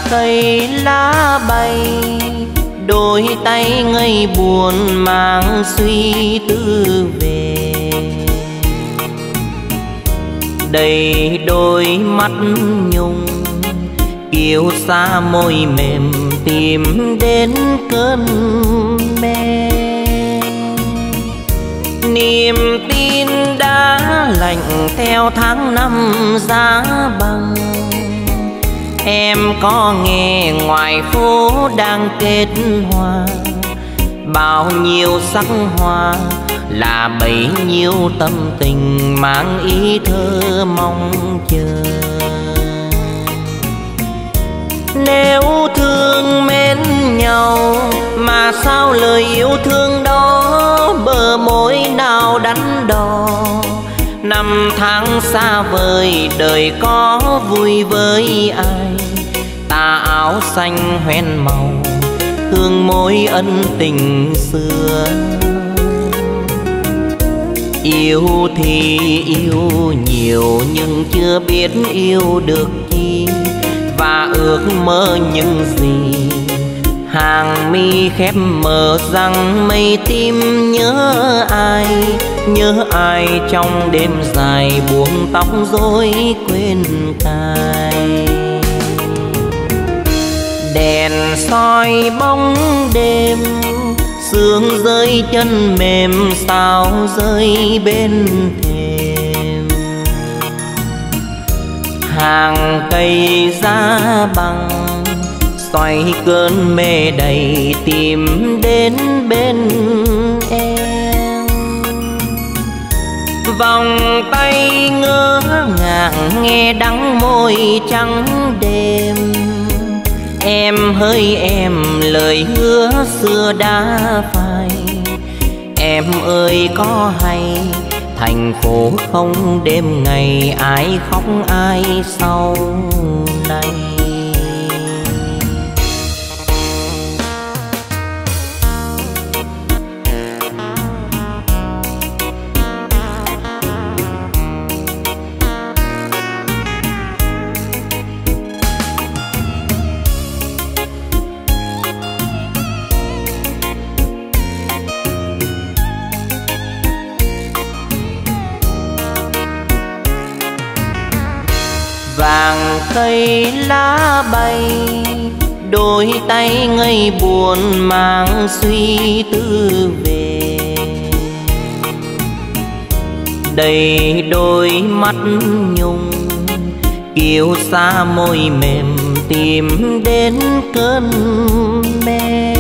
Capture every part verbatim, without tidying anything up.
cây lá bay, đôi tay ngây buồn mang suy tư về. Đầy đôi mắt nhung kiêu xa môi mềm tìm đến cơn mê. Niềm tin đã lạnh theo tháng năm giá băng. Em có nghe ngoài phố đang kết hoa, bao nhiêu sắc hoa là bấy nhiêu tâm tình mang ý thơ mong chờ. Nếu thương mến nhau mà sao lời yêu thương đó bờ môi nào đắn đo. Năm tháng xa vời đời có vui với ai, tà áo xanh hoen màu hương môi ân tình xưa. Yêu thì yêu nhiều nhưng chưa biết yêu được chi, và ước mơ những gì hàng mi khép mờ rằng mây tim nhớ ai. Nhớ ai trong đêm dài buông tóc rối quên cài. Đèn soi bóng đêm, sương rơi chân mềm sao rơi bên thềm. Hàng cây giá băng xoay cơn mê đầy tìm đến bên em. Vòng tay ngỡ ngàng nghe đắng môi trắng đêm. Em hỡi em lời hứa xưa đã phai. Em ơi có hay thành phố không đêm ngày ai khóc ai sau này. Vàng cây lá bay, đôi tay ngây buồn mang suy tư về. Đầy đôi mắt nhung kiêu xa môi mềm tìm đến cơn mê.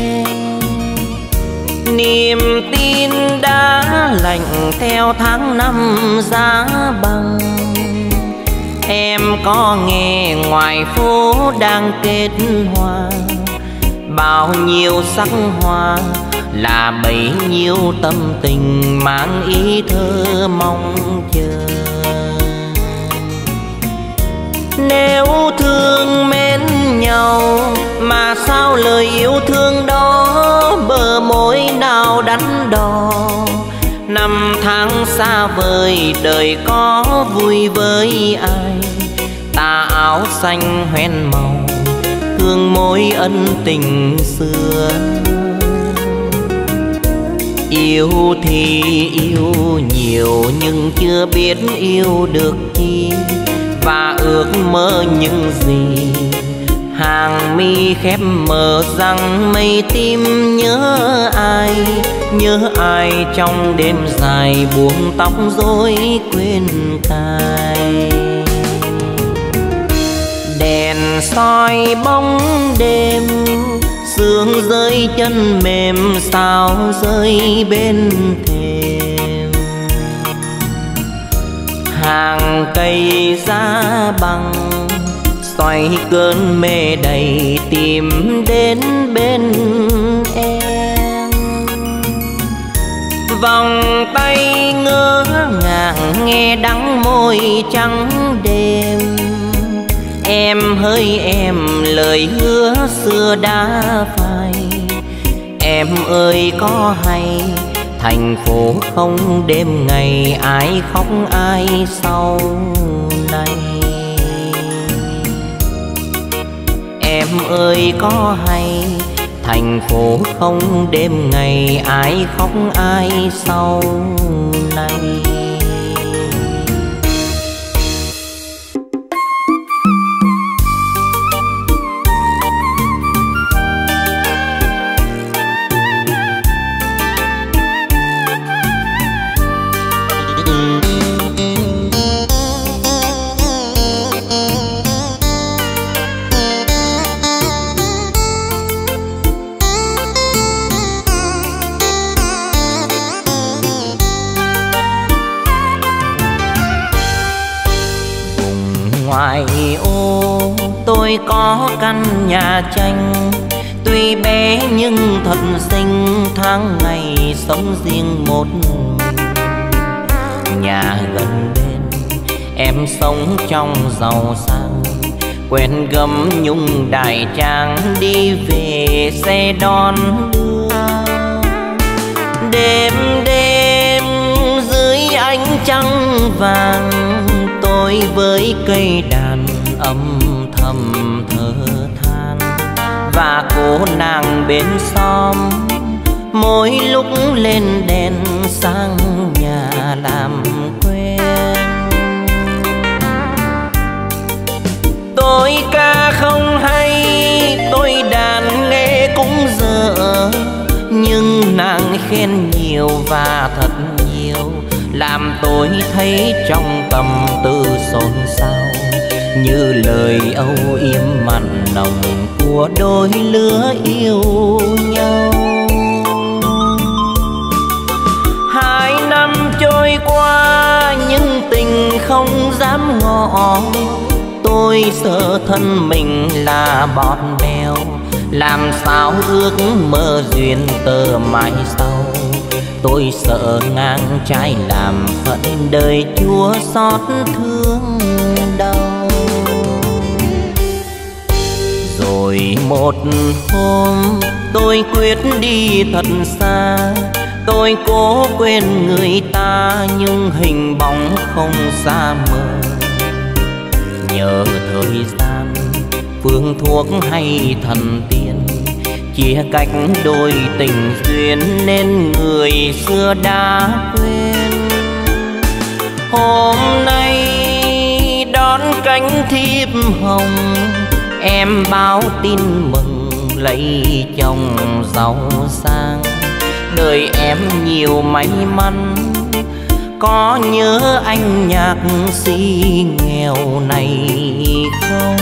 Niềm tin đã lạnh theo tháng năm giá băng. Em có nghe ngoài phố đang kết hoa, bao nhiêu sắc hoa là bấy nhiêu tâm tình mang ý thơ mong chờ. Nếu thương mến nhau mà sao lời yêu thương đó bờ môi nào đắn đo. Năm tháng xa vời đời có vui với ai, tà áo xanh hoen màu hương môi ân tình xưa. Yêu thì yêu nhiều nhưng chưa biết yêu được chi, và ước mơ những gì hàng mi khép mờ rằng mây tim nhớ ai. Nhớ ai trong đêm dài buông tóc rối quên cài. Đèn soi bóng đêm, sương rơi chân mềm sao rơi bên thềm. Hàng cây giá băng xoay cơn mê đầy tìm đến bên em. Vòng tay ngỡ ngàng nghe đắng môi trắng đêm. Em hỡi em lời hứa xưa đã phai. Em ơi có hay thành phố không đêm ngày ai khóc ai sau này. ơi có hay thành phố không đêm ngày, ai khóc ai sau này. Ngoài ô tôi có căn nhà tranh, tuy bé nhưng thật xinh, tháng ngày sống riêng một mình. Nhà gần bên em sống trong giàu sang, quen gấm nhung đại trang, đi về xe đón đưa. Đêm đêm dưới ánh trăng vàng, tôi với cây đàn âm thầm thở than, và cô nàng bên xóm mỗi lúc lên đèn sang nhà làm quen. Tôi ca không hay, tôi đàn nghe cũng dở, nhưng nàng khen nhiều và thật nhiều, làm tôi thấy trong tâm tư xôn xao, như lời âu yếm mặn nồng của đôi lứa yêu nhau. Hai năm trôi qua nhưng tình không dám ngỏ, tôi sợ thân mình là bọt bèo, làm sao ước mơ duyên tơ mai sau. Tôi sợ ngang trái làm phận đời Chúa xót thương đau. Rồi một hôm tôi quyết đi thật xa, tôi cố quên người ta nhưng hình bóng không xa mờ. Nhờ thời gian, phương thuốc hay thần tiên chia cách đôi tình duyên, nên người xưa đã quên. Hôm nay đón cánh thiếp hồng, em báo tin mừng lấy chồng giàu sang. Đời em nhiều may mắn, có nhớ anh nhạc sĩ nghèo này không?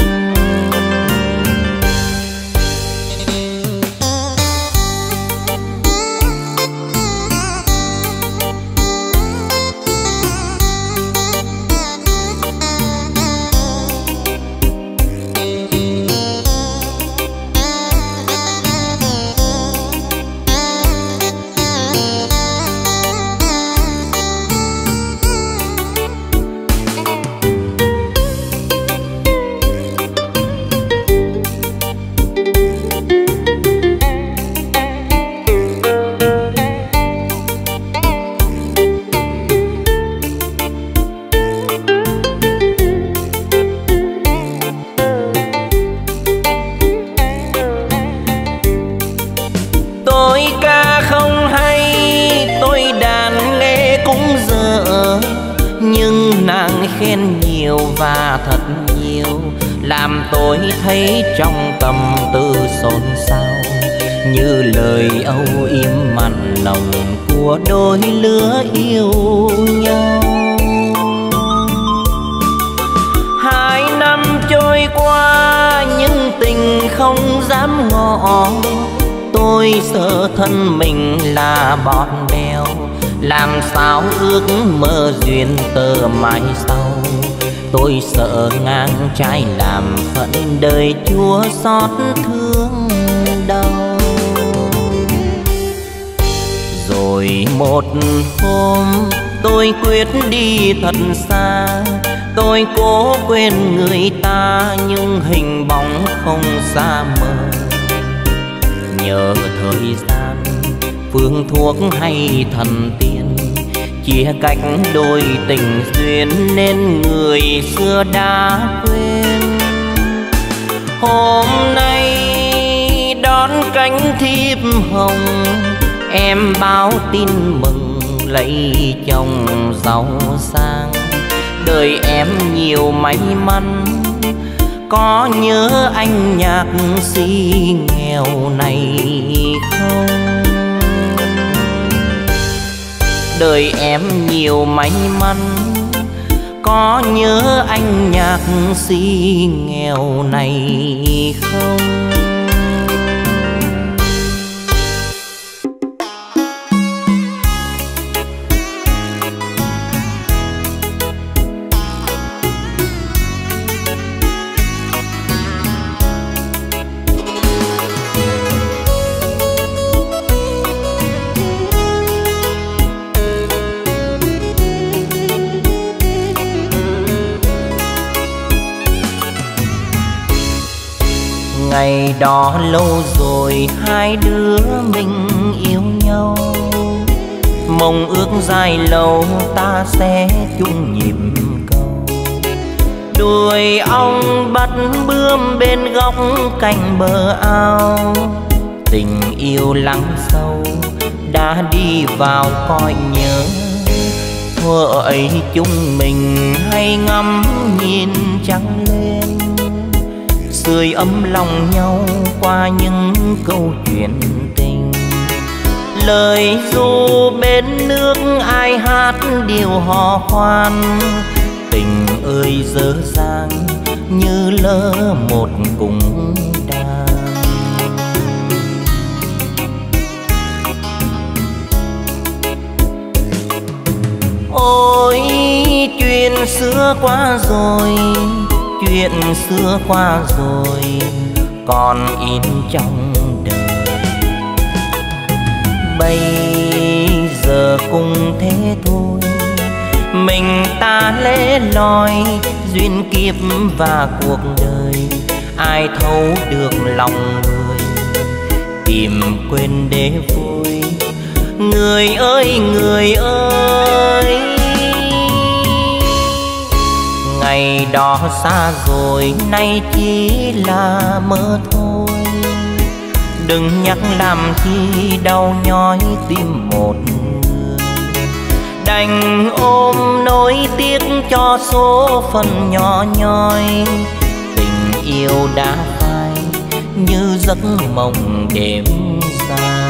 Khen nhiều và thật nhiều, làm tôi thấy trong tâm tư xôn xao, như lời âu yếm mặn nồng của đôi lứa yêu nhau. Hai năm trôi qua nhưng tình không dám ngỏ, tôi sợ thân mình là bọt bèo, làm sao ước mơ duyên tơ mai sau. Tôi sợ ngang trái làm phận đời Chúa xót thương đau. Rồi một hôm tôi quyết đi thật xa, tôi cố quên người ta nhưng hình bóng không xa mờ. Nhờ thời gian, phương thuốc hay thần tiên chia cách đôi tình duyên, nên người xưa đã quên. Hôm nay đón cánh thiếp hồng, em báo tin mừng lấy chồng giàu sang. Đời em nhiều may mắn, có nhớ anh nhạc sĩ nghèo này không? Đời em nhiều may mắn, có nhớ anh nhạc sĩ nghèo này không? Ngày đó lâu rồi hai đứa mình yêu nhau, mong ước dài lâu ta sẽ chung nhịp cầu. Đuôi ong bắt bướm bên góc cạnh bờ ao, tình yêu lắng sâu đã đi vào cõi nhớ. Thuở ấy chúng mình hay ngắm nhìn trăng lên, sưởi ấm lòng nhau qua những câu chuyện tình. Lời ru bên nước ai hát điều hò khoan, tình ơi dở dang như lỡ một cung đàn. Ôi chuyện xưa qua rồi, chuyện xưa qua rồi còn in trong đời. Bây giờ cũng thế thôi, mình ta lẻ loi duyên kiếp và cuộc đời. Ai thấu được lòng người, tìm quên để vui. Người ơi người ơi, ngày đó xa rồi nay chỉ là mơ thôi. Đừng nhắc làm chi đau nhói tim một người, đành ôm nỗi tiếc cho số phận nhỏ nhoi. Tình yêu đã phai như giấc mộng đêm dài.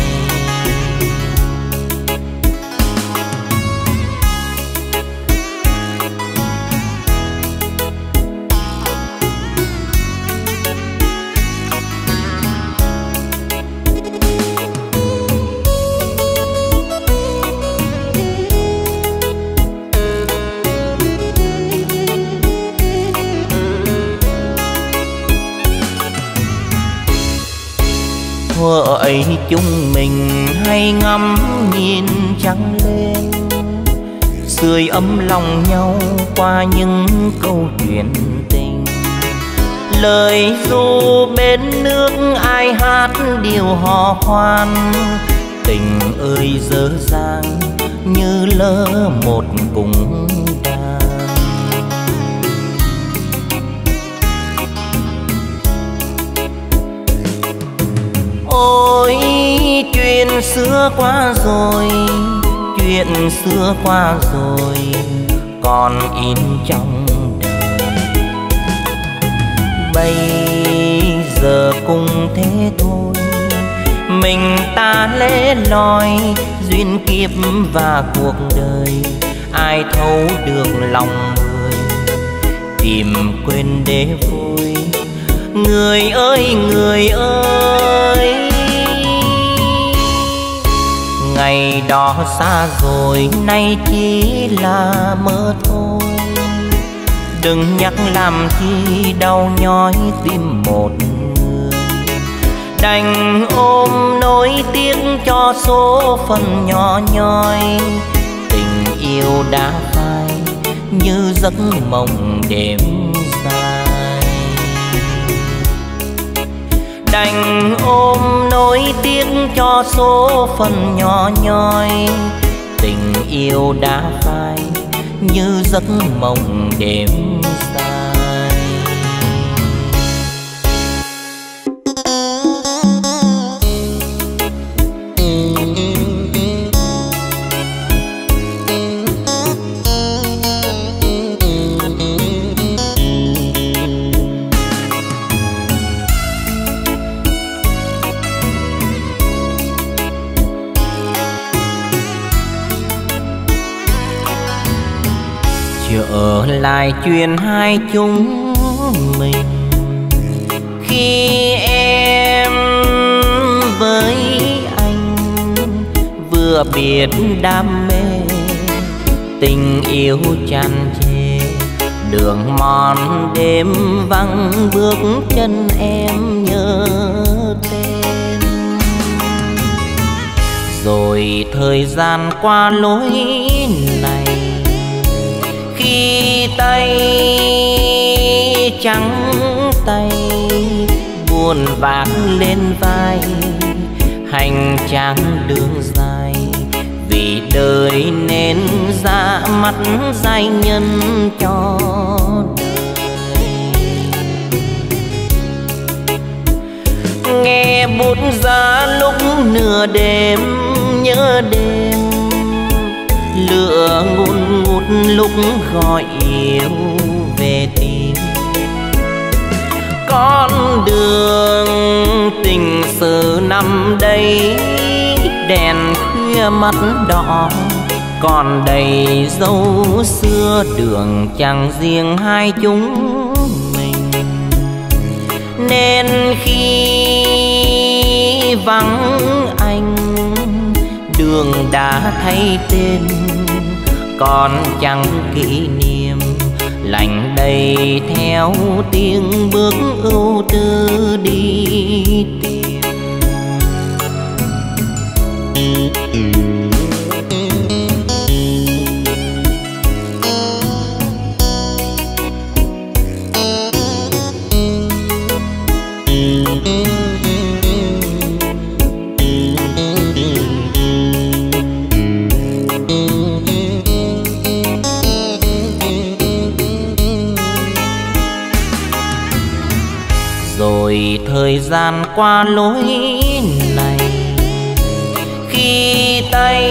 Thuở ấy chúng mình hay ngắm nhìn trăng lên, sưởi ấm lòng nhau qua những câu chuyện tình. Lời ru bên nước ai hát điều hò khoan, tình ơi dở dang như lỡ một cung đàn. Ôi chuyện xưa qua rồi, chuyện xưa qua rồi còn in trong đời. Bây giờ cũng thế thôi, mình ta lẻ loi duyên kiếp và cuộc đời. Ai thấu được lòng người, tìm quên để vui. Người ơi người ơi, ngày đó xa rồi nay chỉ là mơ thôi. Đừng nhắc làm chi đau nhói tim một người, đành ôm nỗi tiếc cho số phận nhỏ nhoi. Tình yêu đã phai như giấc mộng đêm dài, đành ôm nỗi tiếc cho số phận nhỏ nhoi. Tình yêu đã phai như giấc mộng đêm dài. ở lại chuyện hai chúng mình. Khi em với anh vừa biết đam mê, tình yêu tràn trề, đường mòn đêm vắng bước chân em nhớ tên. Rồi thời gian qua lối này, khi tay trắng tay buồn vác lên vai, hành trang đường dài vì đời nên ra mắt giai nhân cho đời. Nghe bút giá lúc nửa đêm nhớ đêm, lửa ngùn ngút lúc gọi yêu về tìm. Con đường tình sự năm đây đèn khuya mắt đỏ, còn đầy dấu xưa đường chẳng riêng hai chúng mình. Nên khi vắng anh, đường đã thay tên, còn chẳng kỷ niệm lành đầy theo tiếng bước ưu tư đi tìm. Rồi thời gian qua lối này, khi tay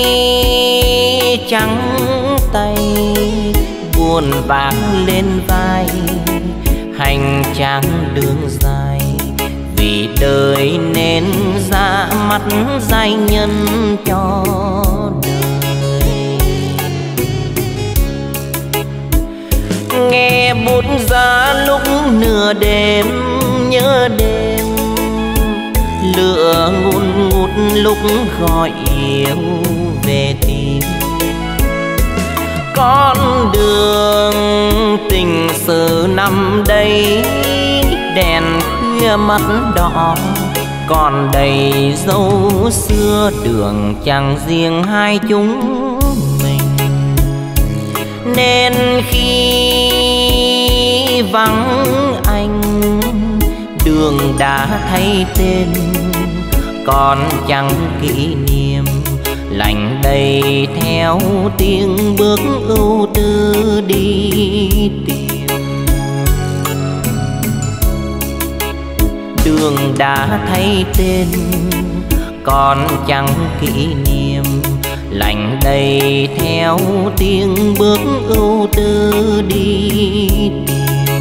trắng tay buồn vác lên vai, hành trang đường dài vì đời nên ra mắt giai nhân cho đời. Nghe bút giá lúc nửa đêm nhớ đêm, lửa ngùn ngút lúc gọi yêu về tìm. Con đường tình sự năm đây đèn khuya mắt đỏ, còn đầy dấu xưa đường chẳng riêng hai chúng mình. Nên khi vắng anh, đường đã thay tên, còn chẳng kỷ niệm lành đầy theo tiếng bước ưu tư đi tìm. Đường đã thay tên, còn chẳng kỷ niệm lành đầy theo tiếng bước ưu tư đi tìm.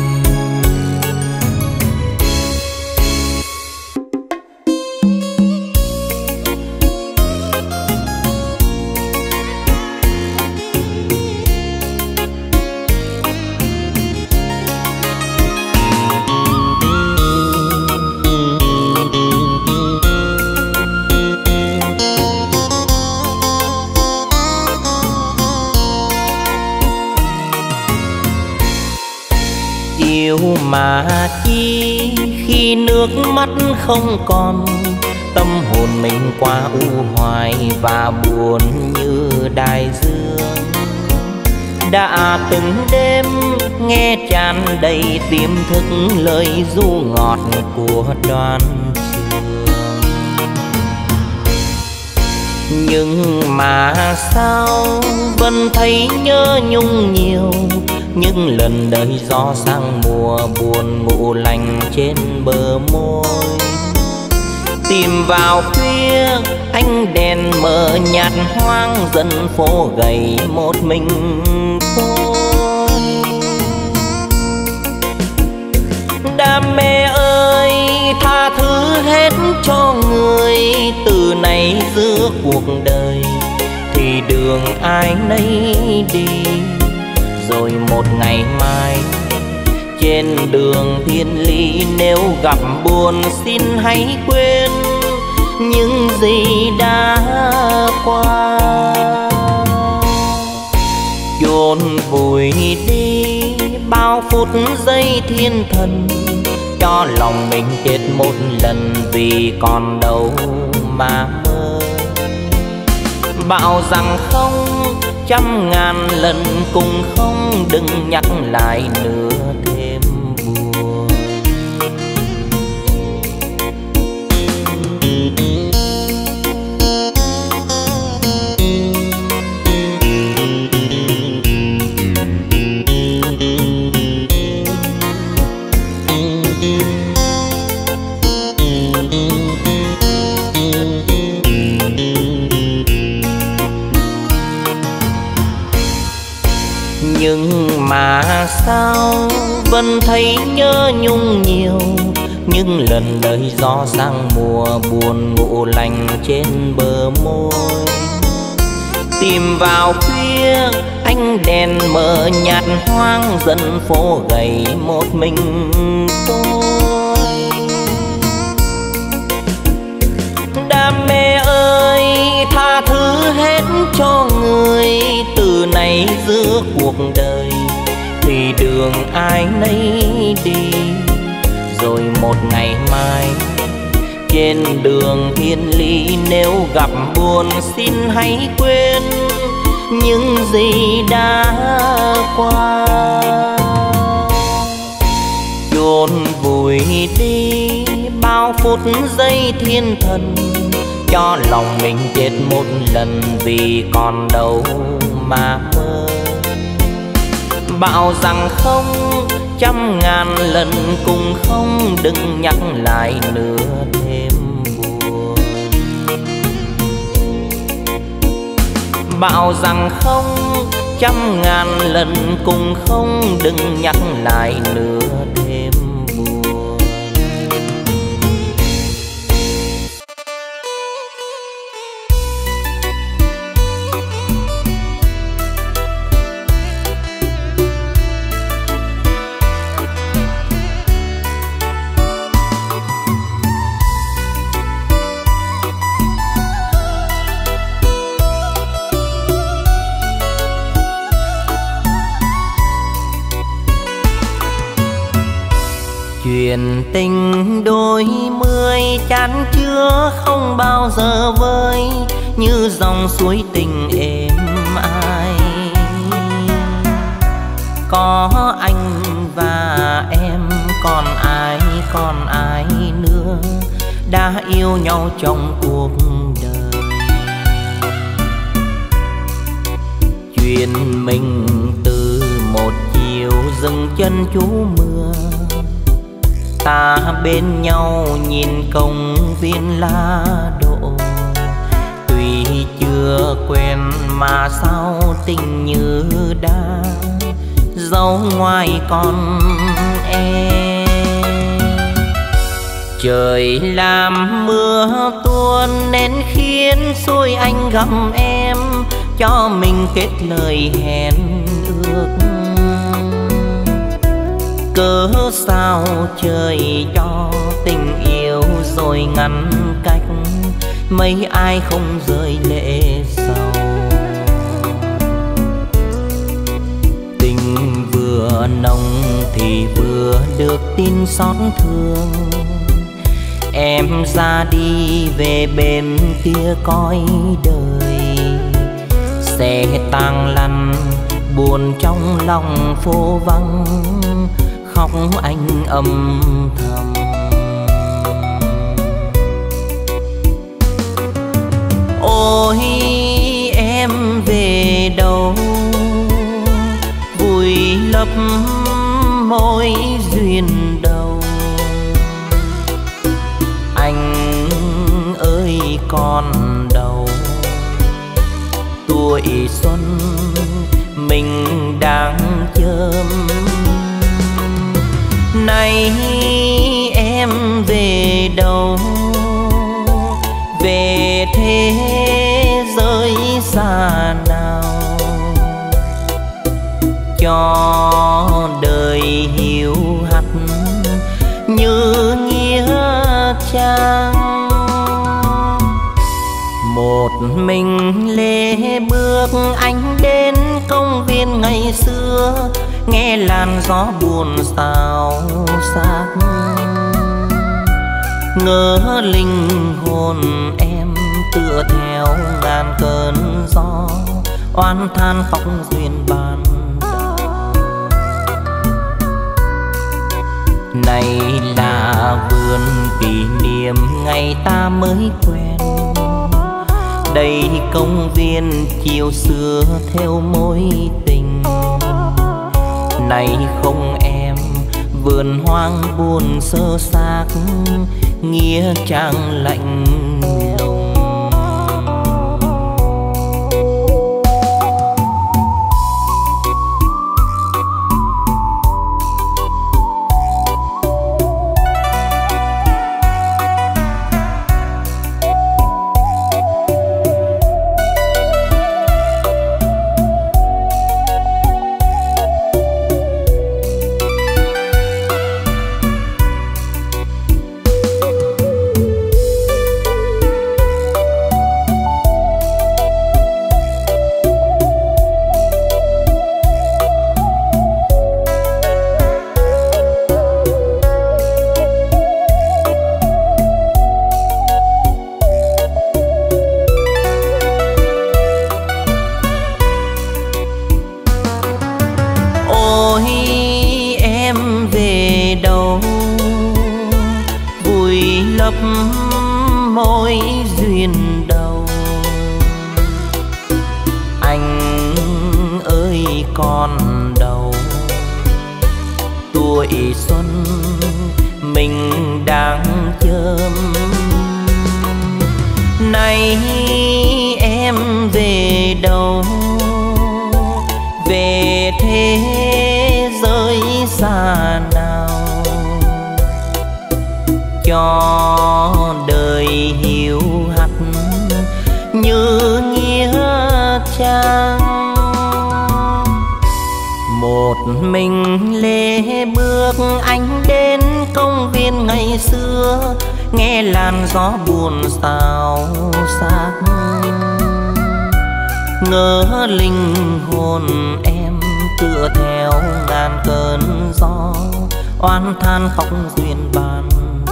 Yêu mà chi khi nước mắt không còn, tâm hồn mình qua u hoài và buồn như đại dương. Đã từng đêm nghe tràn đầy tiềm thức lời ru ngọt của Đoan Trường. Nhưng mà sao vẫn thấy nhớ nhung nhiều, những lần đời gió sang mùa buồn ngủ lành trên bờ môi. Tìm vào khuya ánh đèn mờ nhạt hoang, dần phố gầy một mình tôi. Đam mê ơi tha thứ hết cho người, từ nay giữa cuộc đời thì đường ai nấy đi. rồi một ngày mai trên đường thiên lý nếu gặp buồn xin hãy quên những gì đã qua. Chôn vùi đi bao phút giây thiên thần, cho lòng mình chết một lần vì còn đâu mà mơ. Bảo rằng không trăm ngàn lần cùng không, đừng nhắc lại nữa thêm buồn. Nhưng mà sao vẫn thấy nhớ nhung nhiều, những lần đời gió sang mùa buồn ngủ lành trên bờ môi. Tìm vào khuya ánh đèn mờ nhạt hoang, dân phố gầy một mình tôi. Đam mê ơi tha thứ hết cho người, từ nay giữa cuộc đời thì đường ai nấy đi. Rồi một ngày mai trên đường thiên lý nếu gặp buồn xin hãy quên những gì đã qua. Chôn vùi đi bao phút giây thiên thần, cho lòng mình chết một lần vì còn đâu mà mơ. Bảo rằng không trăm ngàn lần cùng không, đừng nhắc lại nữa thêm buồn. Bảo rằng không trăm ngàn lần cùng không, đừng nhắc lại nữa thêm buồn. Chuyện tình đôi mươi chán chứa không bao giờ vơi, như dòng suối tình êm ai. Có anh và em, còn ai còn ai nữa, đã yêu nhau trong cuộc đời. Chuyện mình từ một chiều dừng chân trú mưa, ta bên nhau nhìn công viên lá đỗ. Tuy chưa quen mà sao tình như đã dấu ngoài con em. Trời làm mưa tuôn nên khiến xuôi anh gặp em, cho mình kết lời hẹn ước. Cớ sao trời cho tình yêu rồi ngăn cách, mấy ai không rơi lệ sầu. Tình vừa nồng thì vừa được tin xót thương, em ra đi về bên kia cõi đời. Xe tang lăn buồn trong lòng phố vắng, khóc anh âm thầm. Ôi em về đâu, vùi lấp mối duyên đầu. Anh ơi còn đâu, tuổi xuân mình đang chớm. Nay em về đâu, về thế giới xa nào. cho đời hiu hắt như nghĩa trang. Một mình lê bước anh đến công viên ngày xưa, nghe làn gió buồn xào xạc, ngỡ linh hồn em tựa theo ngàn cơn gió, oán than khóc duyên ban đầu. Này là vườn kỷ niệm ngày ta mới quen, đây công viên chiều xưa theo mối tình. Này không em, vườn hoang buồn sơ xác, nghĩa trang lạnh lùng. Mối duyên đầu anh ơi con đầu, tuổi xuân mình đang chớm. Nay em về đâu, về thế giới xa nào, cho đời hiu hắt như nghĩa trang. Một mình lê bước anh đến công viên ngày xưa, nghe làn gió buồn xào xạc, ngỡ linh hồn em tựa theo ngàn cơn gió, oán than khóc duyên ban.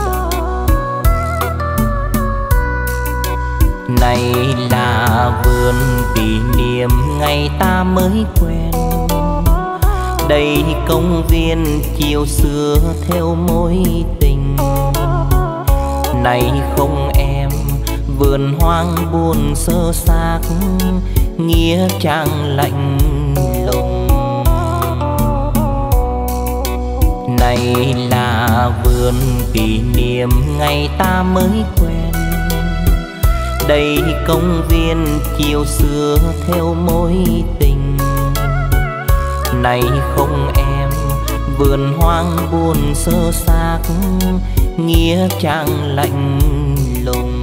Này là vườn kỷ niệm ngày ta mới quen, đây công viên chiều xưa theo mối tình. Này không em, vườn hoang buồn sơ xác, nghĩa trang lạnh lùng. Này là vườn kỷ niệm ngày ta mới quen, đây công viên chiều xưa theo mối tình. Này không em, vườn hoang buồn sơ xác, nghĩa trang lạnh lùng.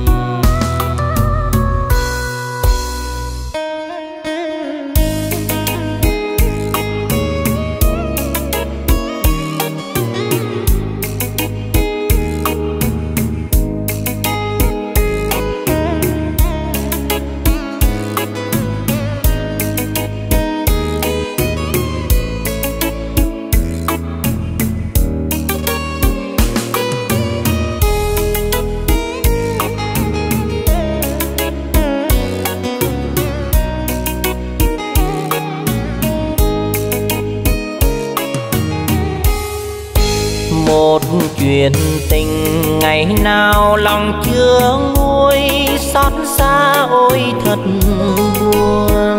Một chuyện tình ngày nào lòng chưa nguôi, xót xa ôi thật buồn.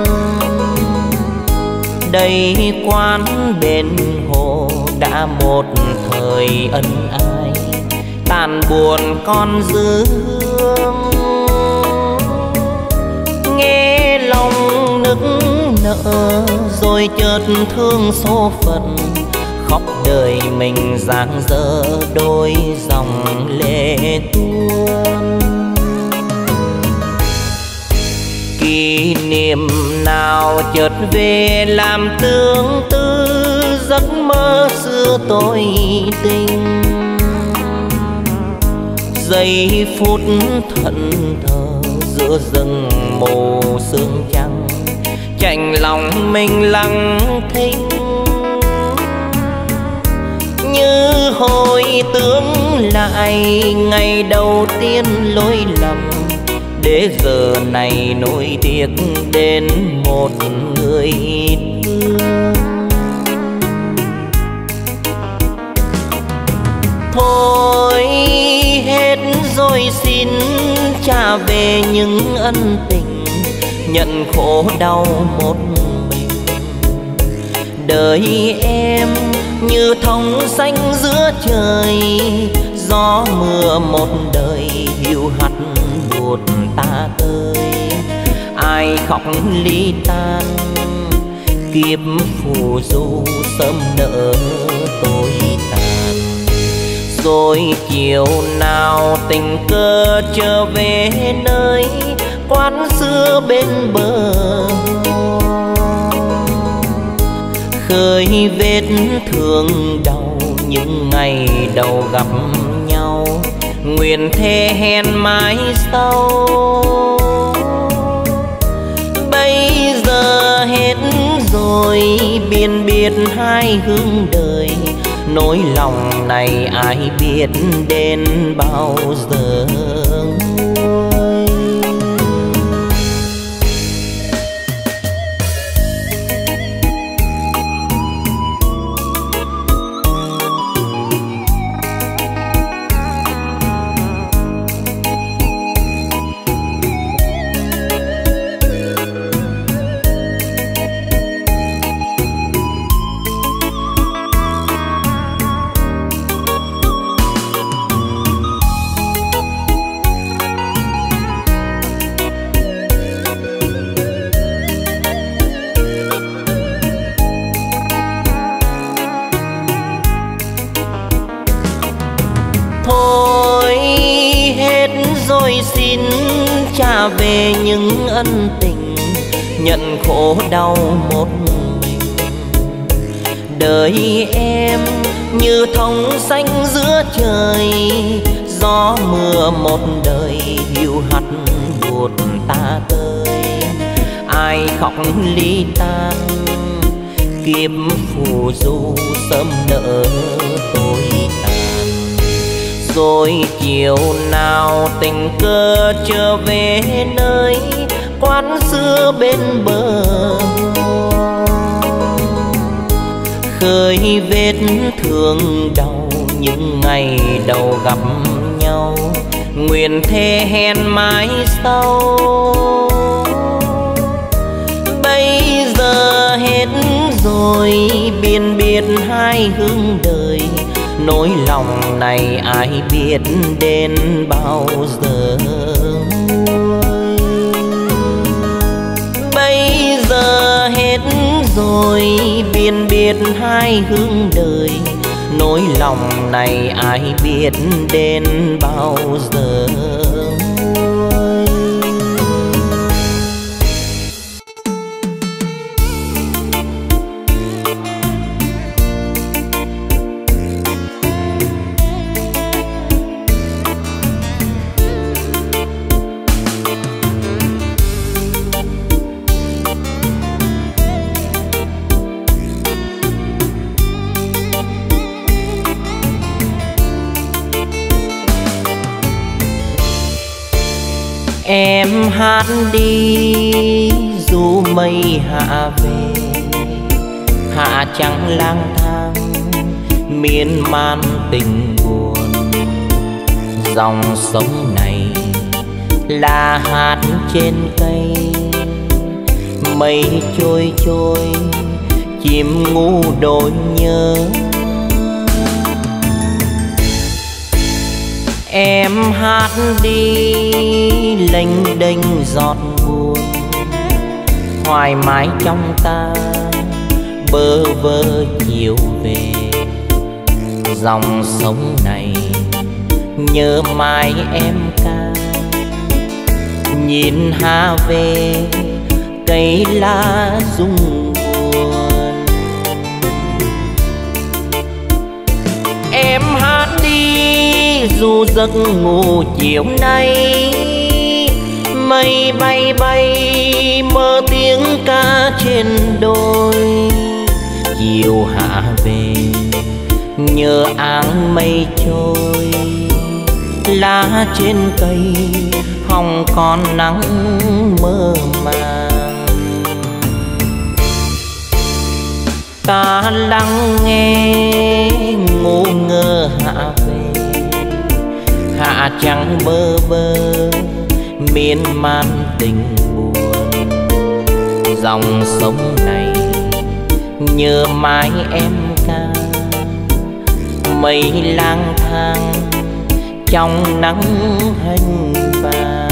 Đây quán bên hồ đã một thời ân ái, tàn buồn con dư hương. Nghe lòng nức nở rồi chợt thương số phận, khóc đời mình giang dở đôi dòng lệ tuôn. Kỷ niệm nào chợt về làm tương tư giấc mơ xưa tôi tình. Giây phút thẫn thờ giữa rừng mù sương trắng, chạnh lòng mình lặng thinh. Như hồi tưởng lại ngày đầu tiên lỗi lầm, để giờ này nỗi tiếc đến một người thương. Thôi hết rồi xin trả về những ân tình, nhận khổ đau một mình. Đời em như thông xanh giữa trời, gió mưa một đời hiu hắt buồn ta ơi. Ai khóc ly tan kiếp phù du sớm nỡ tôi tàn. Rồi chiều nào tình cờ trở về nơi quán xưa bên bờ, khơi vết thương đau những ngày đầu gặp nhau. Nguyện thề hẹn mãi sau, bây giờ hết rồi biên biệt hai hướng đời. Nỗi lòng này ai biết đến bao giờ. Xin trả về những ân tình, nhận khổ đau một mình. Đời em như thông xanh giữa trời, gió mưa một đời hiu hắt buồn ta ơi. Ai khóc ly tan kiếp phù du sớm nỡ tôi tàn. Rồi chiều nào tình cờ trở về nơi quán xưa bên bờ, khơi vết thương đau những ngày đầu gặp nhau. Nguyện thề hẹn mãi sau, bây giờ hết rồi biên biệt hai hướng đời. Nỗi lòng này ai biết đến bao giờ. Bây giờ hết rồi biên biệt hai hướng đời. Nỗi lòng này ai biết đến bao giờ. Em hát đi dù mây hạ về, hạ trắng lang thang miên man tình buồn. Dòng sông này là hạt trên cây, mây trôi trôi chim ngu đôi nhớ. Em hát đi lênh đênh giọt buồn, thoải mái trong ta bơ vơ chiều về. Dòng sông này nhớ mãi em ca, nhìn Hà về cây lá rung buồn. Em hát đi dù giấc ngủ chiều nay, mây bay bay mơ tiếng ca trên đồi. Chiều hạ về nhớ áng mây trôi, lá trên cây hồng còn nắng mơ màng. Ta lắng nghe ngủ ngơ hạ về, hạ trắng bơ vơ miên man tình buồn. Dòng sông này nhớ mãi em ca, mây lang thang trong nắng hanh vàng.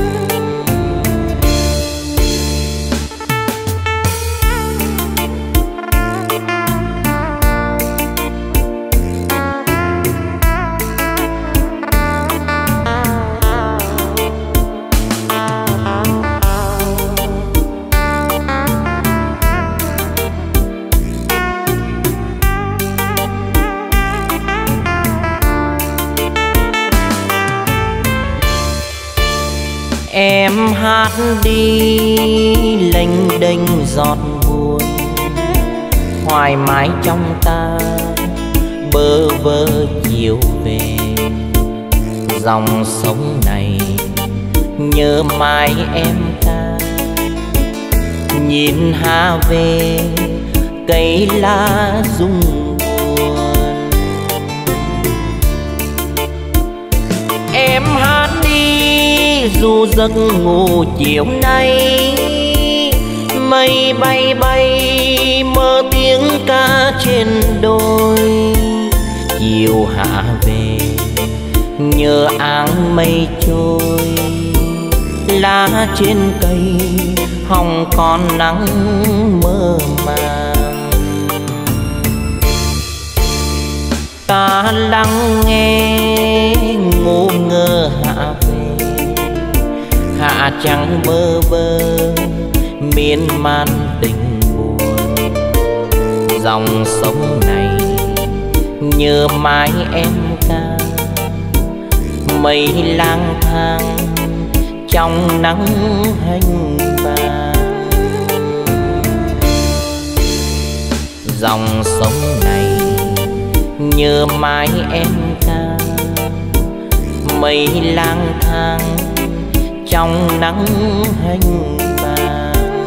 Em hát đi lênh đênh giọt buồn, hoài mãi trong ta bơ vơ chiều về. Dòng sông này nhớ mãi em ca, nhìn hà về cây lá rung buồn. Em hát đi dù giấc ngủ chiều nay, mây bay bay mơ tiếng ca trên đồi. Chiều hạ về nhớ áng mây trôi, lá trên cây hồng còn nắng mơ màng. Ta lắng nghe ngủ ngơ hạ về, hạ trắng bơ vơ miên man tình buồn. Dòng sông này nhớ mãi em ca, mây lang thang trong nắng hanh vàng. Dòng sông này nhớ mãi em ca, mây lang thang trong nắng hanh vàng.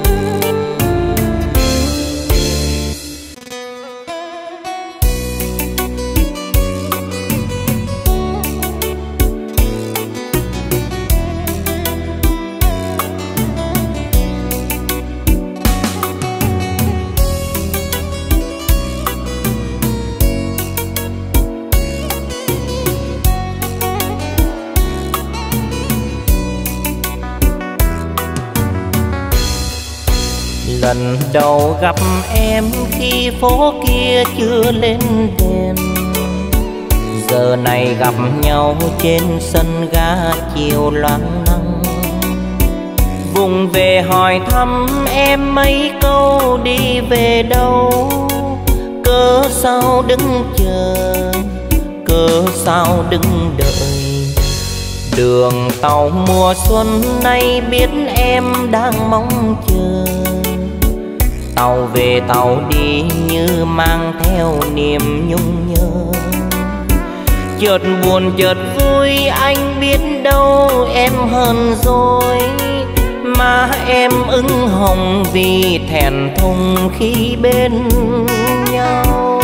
Lần đầu gặp em khi phố kia chưa lên đèn, giờ này gặp nhau trên sân ga chiều loáng nắng. Vùng về hỏi thăm em mấy câu đi về đâu, cớ sao đứng chờ, cớ sao đứng đợi. Đường tàu mùa xuân nay biết em đang mong chờ, tàu về tàu đi như mang theo niềm nhung nhớ. Chợt buồn chợt vui anh biết đâu em hơn rồi, mà em ửng hồng vì thẹn thùng khi bên nhau.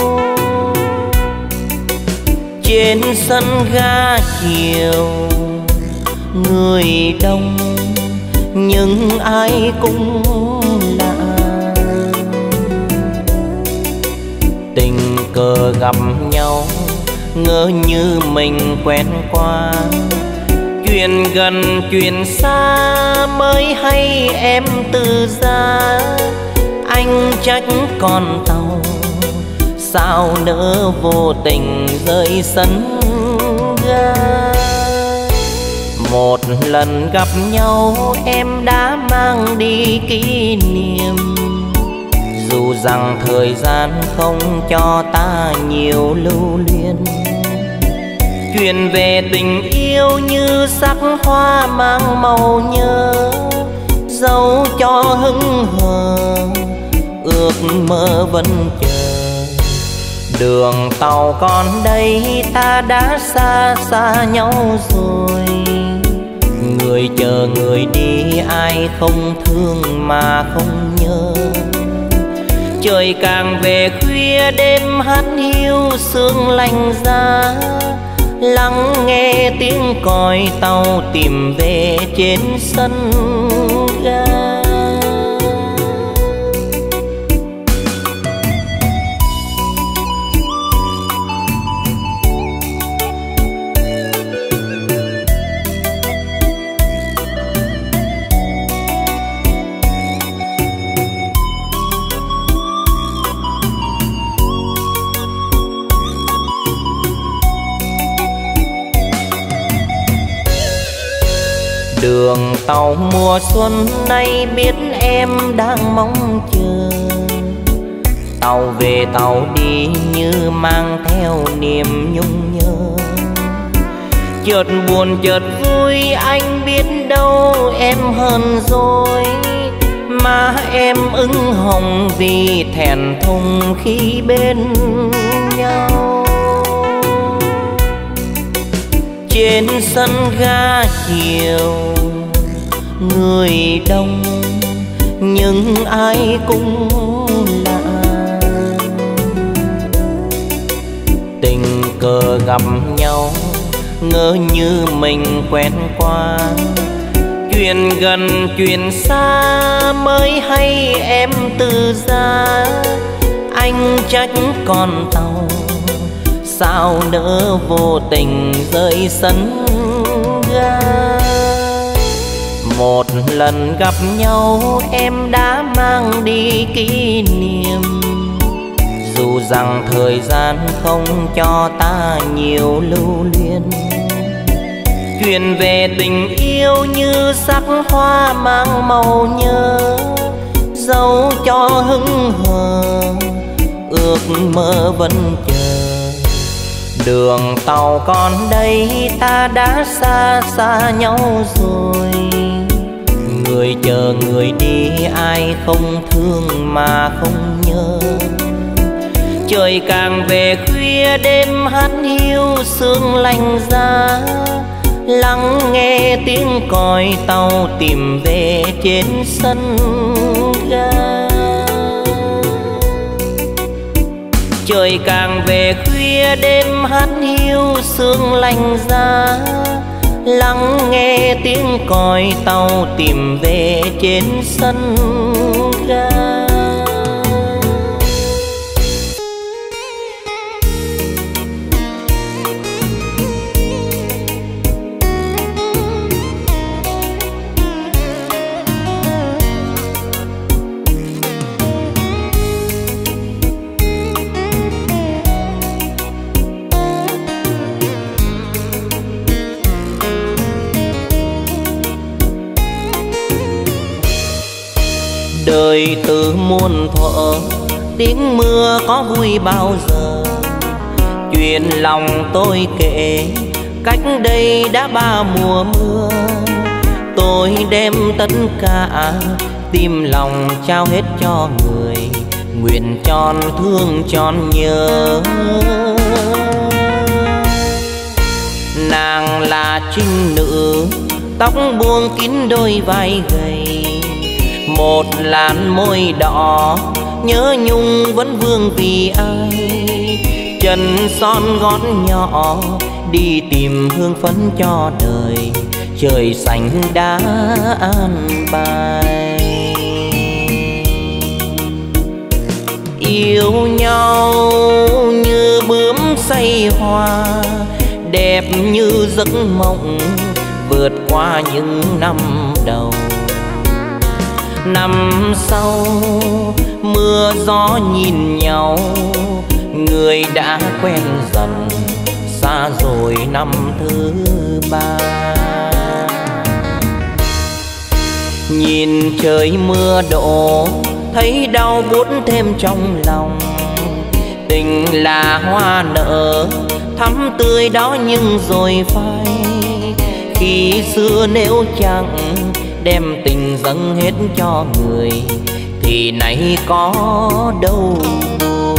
Trên sân ga chiều người đông nhưng ai cũng lạ, tình cờ gặp nhau ngỡ như mình quen qua. Chuyện gần chuyện xa mới hay em từ ra, anh trách con tàu sao nỡ vô tình rơi sân ga. Một lần gặp nhau em đã mang đi kỷ niệm, dù rằng thời gian không cho ta nhiều lưu luyến. Chuyện về tình yêu như sắc hoa mang màu nhớ, dẫu cho hững hờ ước mơ vẫn chờ. Đường tàu còn đây ta đã xa xa nhau rồi, người chờ người đi ai không thương mà không nhớ. Trời càng về khuya đêm hát hiu sương lạnh giá, lắng nghe tiếng còi tàu tìm về trên sân ga. Đường tàu mùa xuân nay biết em đang mong chờ, tàu về tàu đi như mang theo niềm nhung nhớ. Chợt buồn chợt vui anh biết đâu em hơn rồi, mà em ửng hồng vì thẹn thùng khi bên nhau. Trên sân ga chiều người đông nhưng ai cũng lạ, tình cờ gặp nhau ngỡ như mình quen qua. Chuyện gần chuyện xa mới hay em từ ra, anh trách con tàu sao nỡ vô tình rơi sân ga. Một lần gặp nhau em đã mang đi kỷ niệm, dù rằng thời gian không cho ta nhiều lưu luyến. Chuyện về tình yêu như sắc hoa mang màu nhớ, dẫu cho hững hờ ước mơ vẫn chờ. Đường tàu còn đây ta đã xa xa nhau rồi, người chờ người đi ai không thương mà không nhớ. Trời càng về khuya đêm hát hiu sương lạnh giá, lắng nghe tiếng còi tàu tìm về trên sân ga. Trời càng về khuya đêm hát hiu sương lạnh giá, lắng nghe tiếng còi tàu tìm về trên sân ga. Đời từ muôn thuở tiếng mưa có vui bao giờ, chuyện lòng tôi kể cách đây đã ba mùa mưa. Tôi đem tất cả tim lòng trao hết cho người, nguyện tròn thương tròn nhớ. Nàng là trinh nữ tóc buông kín đôi vai gầy, một làn môi đỏ nhớ nhung vẫn vương vì ai. Chân son gót nhỏ đi tìm hương phấn cho đời, trời xanh đã an bài. Yêu nhau như bướm say hoa, đẹp như giấc mộng vượt qua những năm đầu. Năm sau mưa gió nhìn nhau, người đã quen dần xa rồi năm thứ ba. Nhìn trời mưa đổ thấy đau buốt thêm trong lòng. Tình là hoa nở thắm tươi đó nhưng rồi phai. Khi xưa nếu chẳng đem tình dâng hết cho người thì nay có đâu buồn.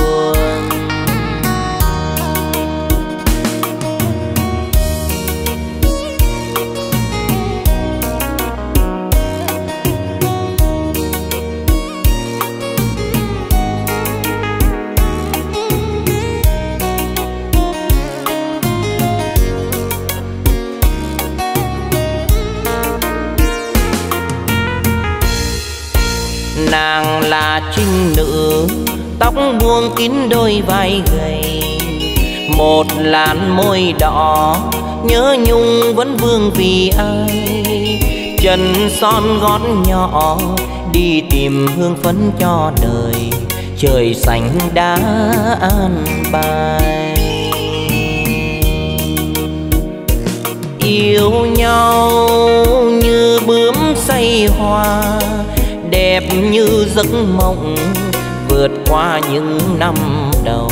Nàng là trinh nữ tóc buông kín đôi vai gầy, một làn môi đỏ nhớ nhung vẫn vương vì ai. Chân son gót nhỏ đi tìm hương phấn cho đời, trời xanh đã an bài. Yêu nhau như bướm say hoa, đẹp như giấc mộng vượt qua những năm đầu.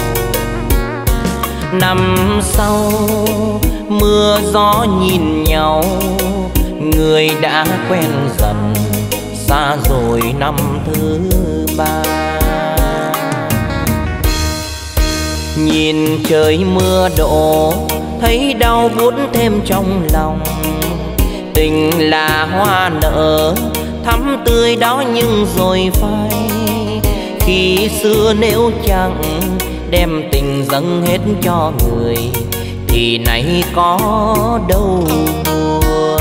Năm sau mưa gió nhìn nhau, người đã quen dần xa rồi năm thứ ba. Nhìn trời mưa đổ thấy đau buốt thêm trong lòng. Tình là hoa nở thắm tươi đó nhưng rồi phai. Khi xưa nếu chẳng đem tình dâng hết cho người thì nay có đâu buồn.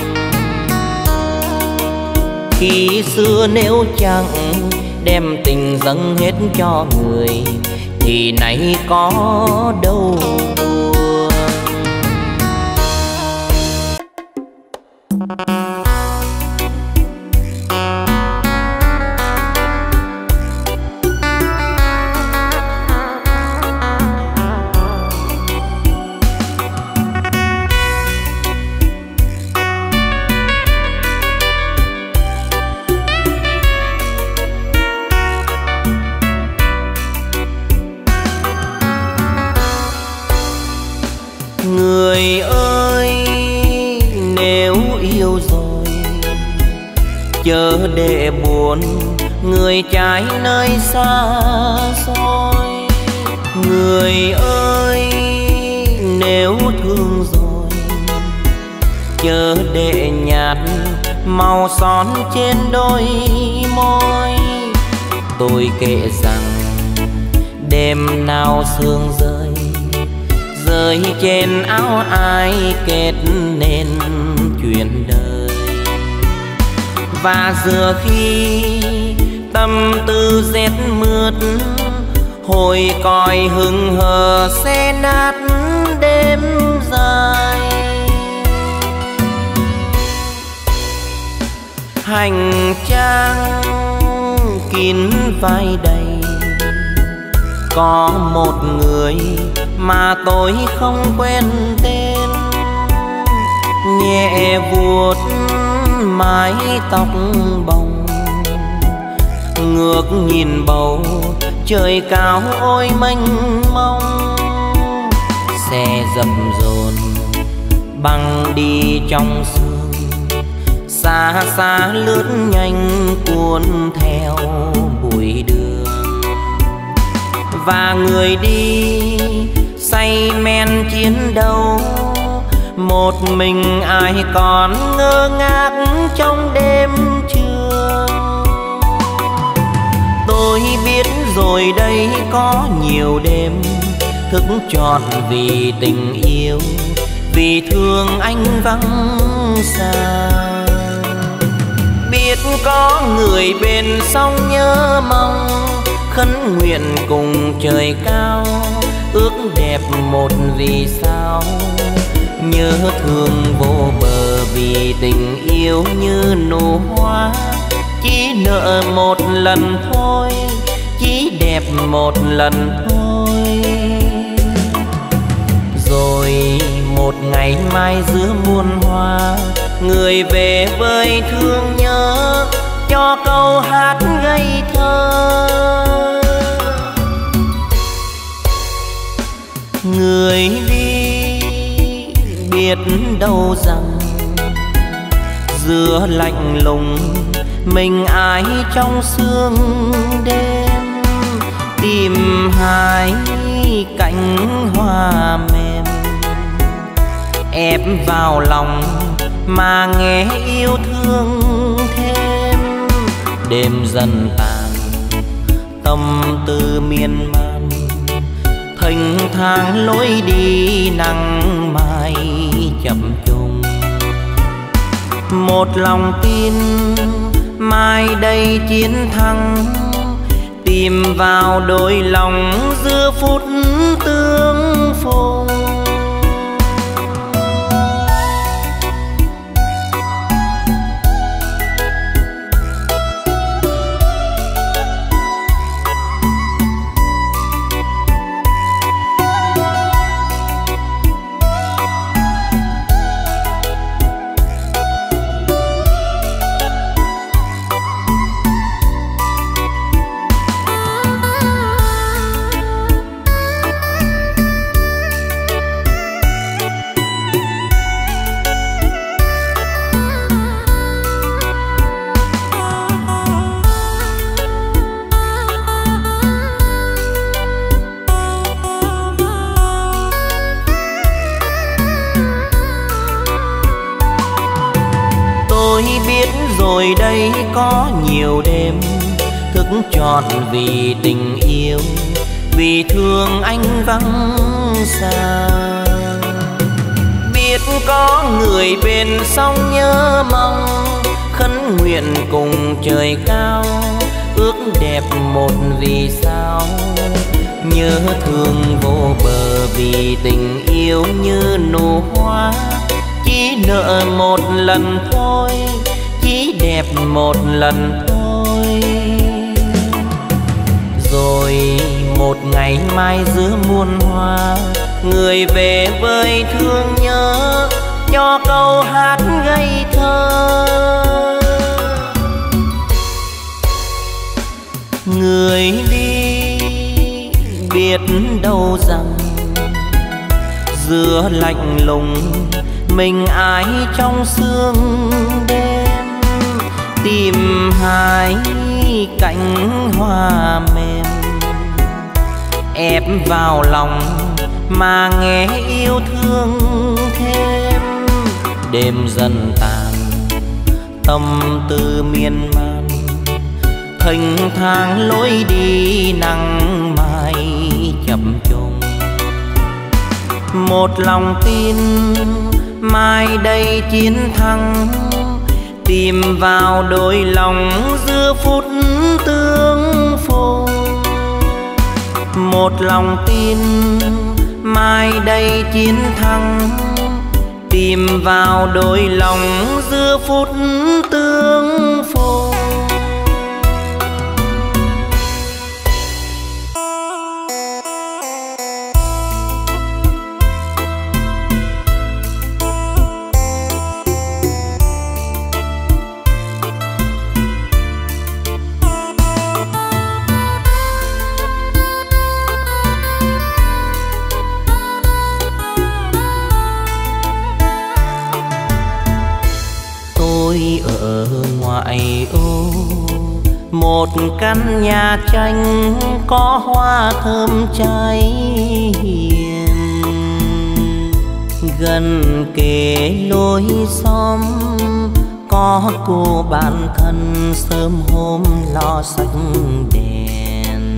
Khi xưa nếu chẳng đem tình dâng hết cho người thì nay có đâu buồn. Người ơi nếu yêu rồi chớ để buồn người trái nơi xa xôi. Người ơi nếu thương rồi chớ để nhạt màu son trên đôi môi. Tôi kể rằng đêm nào sương rơi rơi trên áo ai kết nên chuyện đời. Và giờ khi tâm tư rét mướt hồi còi hừng hờ xe nát đêm dài. Hành trang kín vai đầy có một người mà tôi không quen tên, nhẹ vuốt mái tóc bồng, ngước nhìn bầu trời cao ôi mênh mông. Xe dập dồn băng đi trong sương, xa xa lướt nhanh cuốn theo bụi đường. Và người đi say men chiến đấu, một mình ai còn ngơ ngác trong đêm trường. Tôi biết rồi đây có nhiều đêm thức trọn vì tình yêu, vì thương anh vắng xa. Biết có người bên sông nhớ mong, khấn nguyện cùng trời cao, ước đẹp một vì sao. Nhớ thương vô bờ vì tình yêu như nụ hoa, chỉ nợ một lần thôi, chỉ đẹp một lần thôi. Rồi một ngày mai giữa muôn hoa, người về với thương nhớ biết đâu rằng giữa lạnh lùng mình ai trong sương đêm, tìm hai cánh hoa mềm ép vào lòng mà nghe yêu thương thêm. Đêm dần tàn tâm tư miên man, thênh thang lối đi nắng mai chậm chung. Một lòng tin mai đây chiến thắng, tìm vào đôi lòng giữa phút tương phùng. Rồi đây có nhiều đêm thức trọn vì tình yêu, vì thương anh vắng xa. Biết có người bên sông nhớ mong, khấn nguyện cùng trời cao, ước đẹp một vì sao. Nhớ thương vô bờ vì tình yêu như nụ hoa, chỉ nợ một lần thôi, chỉ đẹp một lần thôi. Rồi một ngày mai giữa muôn hoa, người về với thương nhớ cho câu hát ngây thơ. Người đi biết đâu rằng giữa lạnh lùng mình ai trong sương đêm, tìm hai cánh hoa mềm ép vào lòng mà nghe yêu thương thêm. Đêm dần tàn tâm tư miên man, thênh thang lối đi nắng mai chậm chung. Một lòng tin mai đây chiến thắng, tìm vào đôi lòng giữa phút tương phùng. Một lòng tin mai đây chiến thắng, tìm vào đôi lòng giữa phút tương phùng. Ở ngoại ô một căn nhà tranh có hoa thơm cháy hiền, gần kề lối xóm có cô bạn thân sớm hôm lo sách đèn.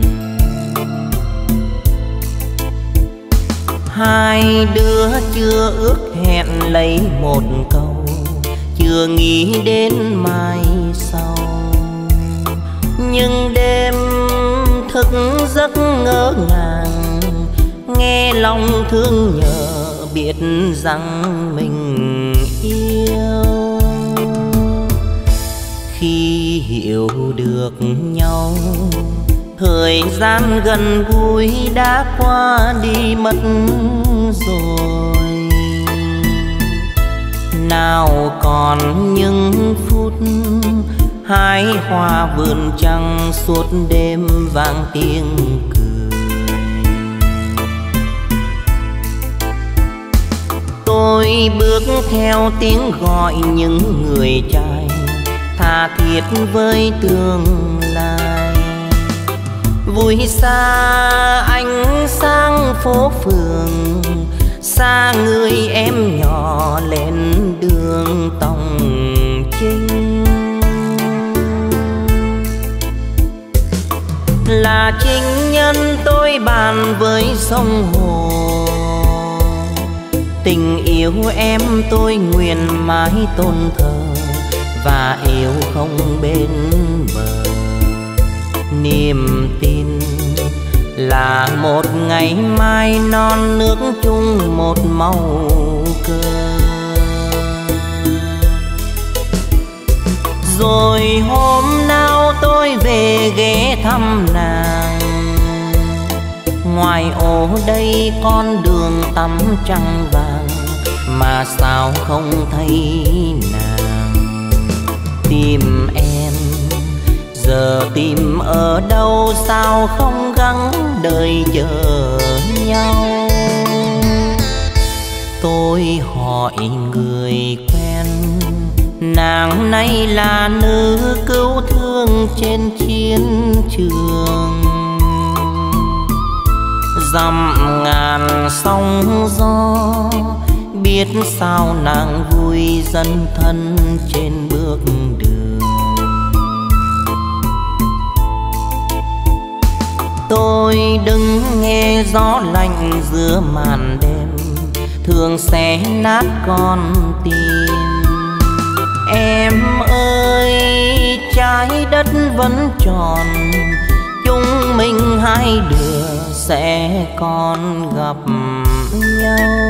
Hai đứa chưa ước hẹn lấy một câu, chưa nghĩ đến mai sau. Nhưng đêm thức giấc ngỡ ngàng, nghe lòng thương nhớ biết rằng mình yêu. Khi hiểu được nhau, thời gian gần gũi đã qua đi mất rồi. Nào còn những phút hái hoa vườn trăng suốt đêm vang tiếng cười. Tôi bước theo tiếng gọi những người trai tha thiết với tương lai. Vui xa ánh sáng phố phường, xa người em nhỏ lên đường Tòng Chinh. Là chính nhân tôi bàn với sông hồ, tình yêu em tôi nguyện mãi tôn thờ và yêu không bên bờ. Niềm tin là một ngày mai non nước chung một màu cờ. Rồi hôm nào tôi về ghé thăm nàng, ngoài ô đây con đường tắm trăng vàng, mà sao không thấy nàng. Tìm em giờ tìm ở đâu, sao không gắng đợi chờ nhau. Tôi hỏi người quen, nàng nay là nữ cứu thương trên chiến trường. Dặm ngàn sóng gió, biết sao nàng vui dấn thân trên bước đường. Tôi đứng nghe gió lạnh giữa màn đêm, thường xé nát con tim. Em ơi trái đất vẫn tròn, chúng mình hai đứa sẽ còn gặp nhau.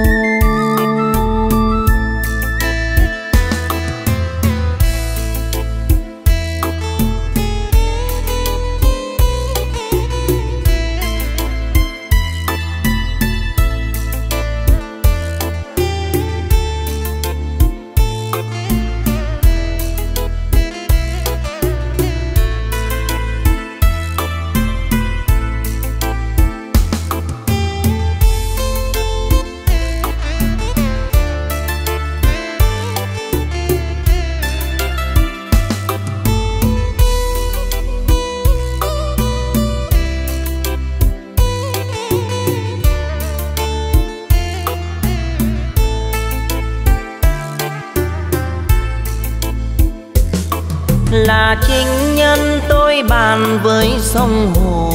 Là chính nhân tôi bàn với sông hồ,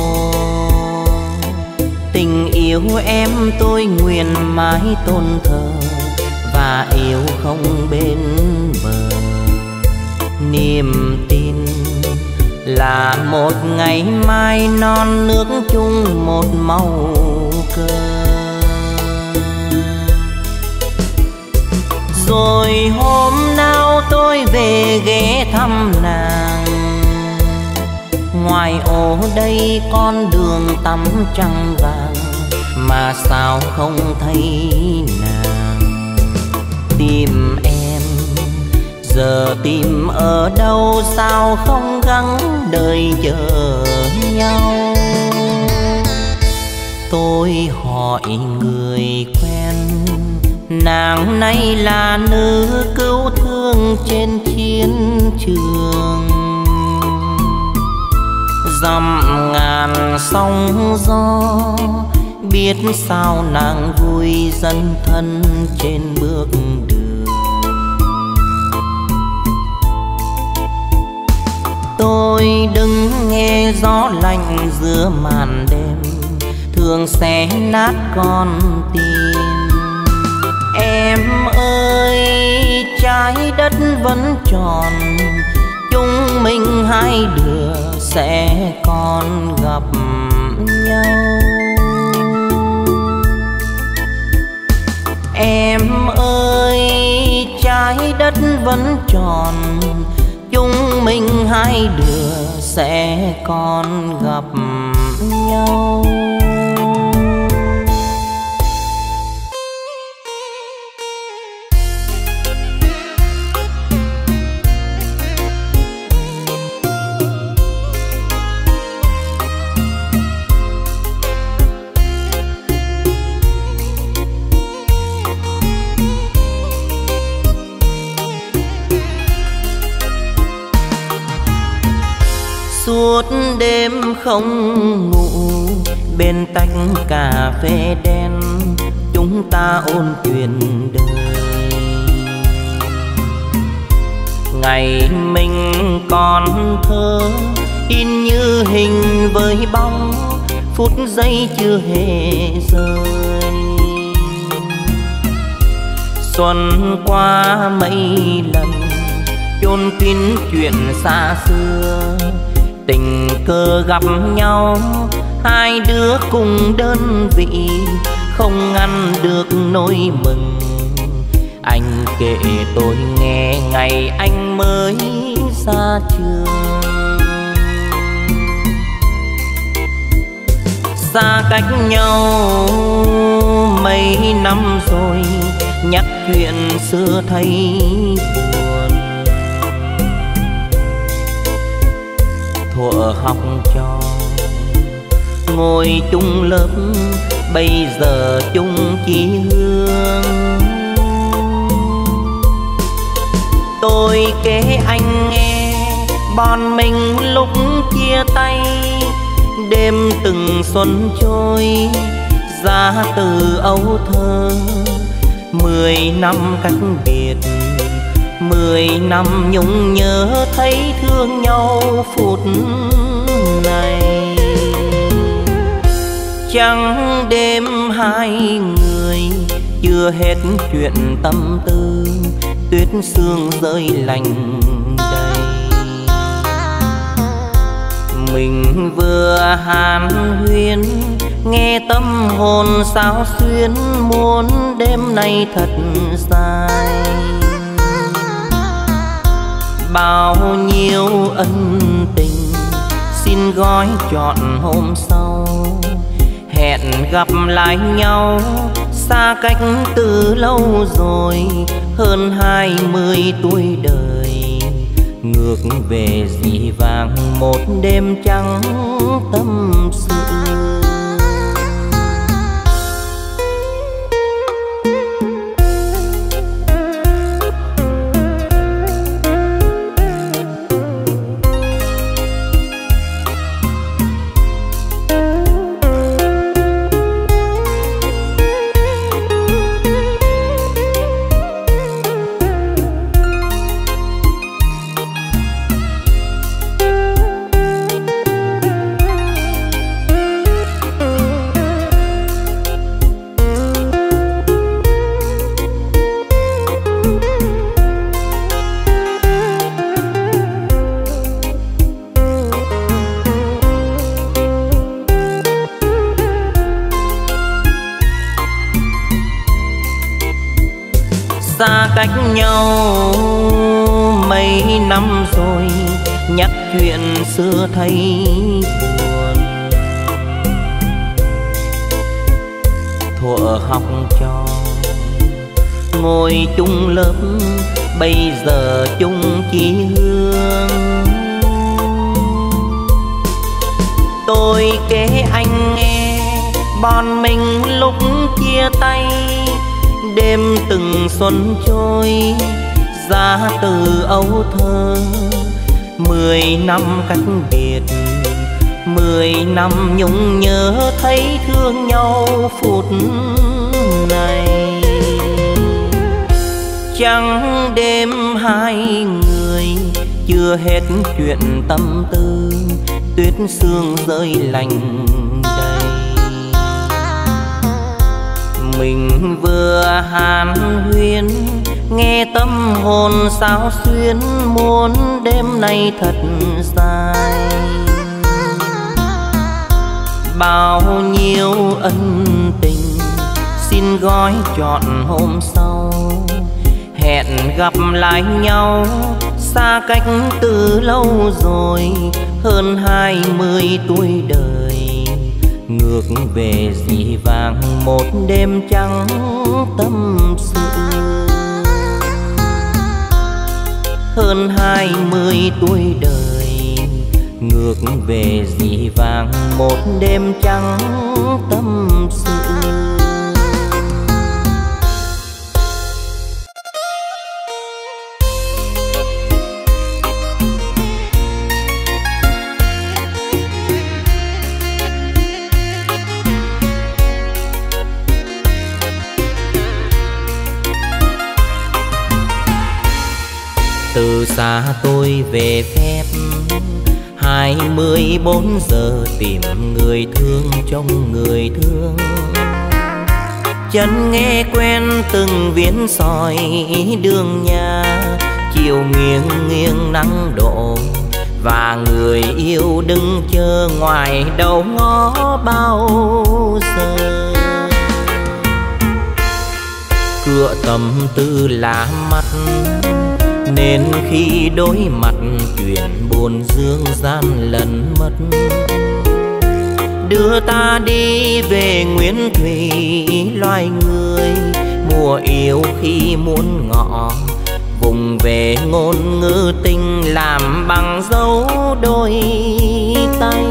tình yêu em tôi nguyện mãi tôn thờ và yêu không bên bờ. Niềm tin là một ngày mai non nước chung một màu cờ. Rồi hôm nào tôi về ghé thăm nàng, ngoài ô đây con đường tắm trăng vàng, mà sao không thấy nàng. Tìm em giờ tìm ở đâu, sao không gắng đợi chờ nhau. Tôi hỏi người quen, nàng nay là nữ cứu thương trên chiến trường. Dặm ngàn sóng gió, biết sao nàng vui dấn thân trên bước đường. Tôi đứng nghe gió lạnh giữa màn đêm, thường xé nát con tim. Em ơi trái đất vẫn tròn, chúng mình hai đứa sẽ còn gặp nhau. Em ơi trái đất vẫn tròn, chúng mình hai đứa sẽ còn gặp nhau. Suốt đêm không ngủ bên tách cà phê đen, chúng ta ôn chuyện đời. Ngày mình còn thơ in như hình với bóng, phút giây chưa hề rơi. Xuân qua mấy lần chôn kín chuyện xa xưa, tình cờ gặp nhau hai đứa cùng đơn vị, không ngăn được nỗi mừng. Anh kể tôi nghe ngày anh mới ra trường. Xa cách nhau mấy năm rồi, nhắc chuyện xưa thấy buồn. Thuở học trò ngồi chung lớp, bây giờ chung chí hương. Tôi kể anh nghe bọn mình lúc chia tay, đêm từng xuân trôi ra từ ấu thơ. Mười năm cách biệt, mười năm nhung nhớ thấy thương nhau phút này. Trắng đêm hai người chưa hết chuyện tâm tư, tuyết sương rơi lạnh đầy. Mình vừa hàn huyên nghe tâm hồn sao xuyến, muốn đêm nay thật dài. Bao nhiêu ân tình xin gói trọn hôm sau, hẹn gặp lại nhau xa cách từ lâu rồi, hơn hai mươi tuổi đời. Ngược về dĩ vãng một đêm trắng tâm sự. Xa cách nhau mấy năm rồi, nhắc chuyện xưa thấy buồn. Thuở học trò ngồi chung lớp, bây giờ chung chí hương. Tôi kể anh nghe bọn mình lúc chia tay, đêm từng xuân trôi ra từ ấu thơ. Mười năm cách biệt, mười năm nhung nhớ thấy thương nhau phút này. Trắng đêm hai người chưa hết chuyện tâm tư, tuyết sương rơi lạnh đầy. Mình vừa hàn huyên nghe tâm hồn sao xuyến, muốn đêm nay thật dài. Bao nhiêu ân tình xin gói trọn hôm sau, hẹn gặp lại nhau xa cách từ lâu rồi, hơn hai mươi tuổi đời. Ngược về dĩ vãng một đêm trắng tâm sự, hơn hai mươi tuổi đời. Ngược về dĩ vãng một đêm trắng tâm sự. và tôi về phép hai mươi bốn giờ tìm người thương trong người thương. Chân nghe quen từng viễn sỏi đường nhà, chiều nghiêng nghiêng nắng đổ và người yêu đứng chờ ngoài đầu ngõ bao giờ. Cửa tâm tư lạ mắt nên khi đối mặt chuyện buồn dương gian lần mất. Đưa ta đi về Nguyễn Thủy loài người, mùa yêu khi muốn ngọ vùng về ngôn ngữ tình làm bằng dấu đôi tay.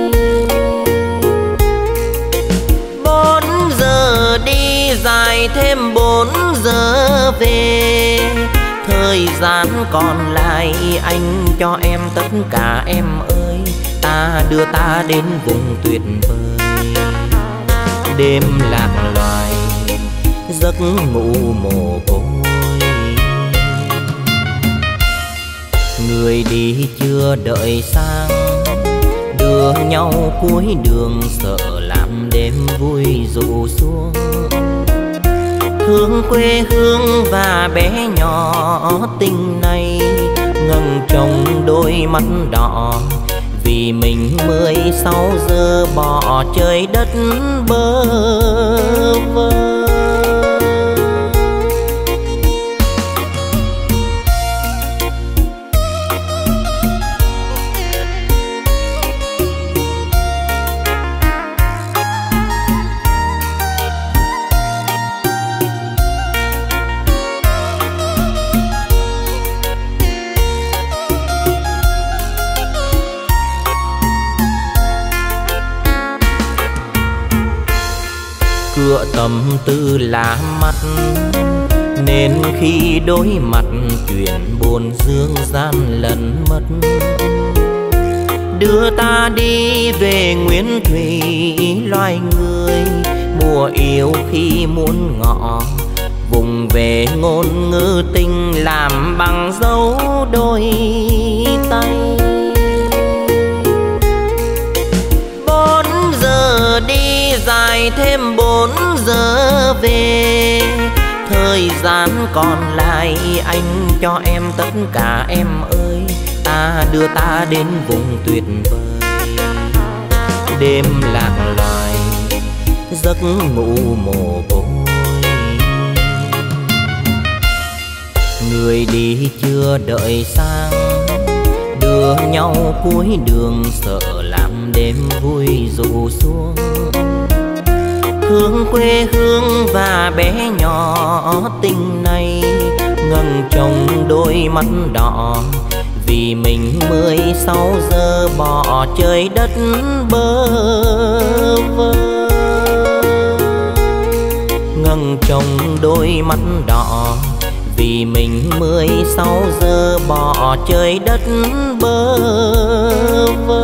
Bốn giờ đi dài thêm bốn giờ về, thời gian còn lại anh cho em tất cả em ơi. Ta đưa ta đến vùng tuyệt vời, đêm lạc loài giấc ngủ mồ côi. Người đi chưa đợi sang, đưa nhau cuối đường sợ làm đêm vui rụ xuống. Thương quê hương và bé nhỏ tình này, ngẩng trông đôi mắt đỏ vì mình mười sáu giờ bỏ trời đất bơ vơ. Cửa tâm tư lạ mắt nên khi đối mặt chuyện buồn dương gian lần mất. Đưa ta đi về Nguyễn Thủy loài người, mùa yêu khi muốn ngọ vùng về ngôn ngữ tình làm bằng dấu đôi tay. Bốn giờ đi dài thêm bốn giờ về, thời gian còn lại anh cho em tất cả em ơi. Ta đưa ta đến vùng tuyệt vời, đêm lạc loài giấc ngủ mồ côi. Người đi chưa đợi sang, đưa nhau cuối đường sợ làm đêm vui rụ xuống. Thương quê hương và bé nhỏ tình này, ngẩng trông đôi mắt đỏ vì mình mười sáu giờ bỏ trời đất bơ vơ. Ngẩng trông đôi mắt đỏ vì mình mười sáu giờ bỏ trời đất bơ vơ.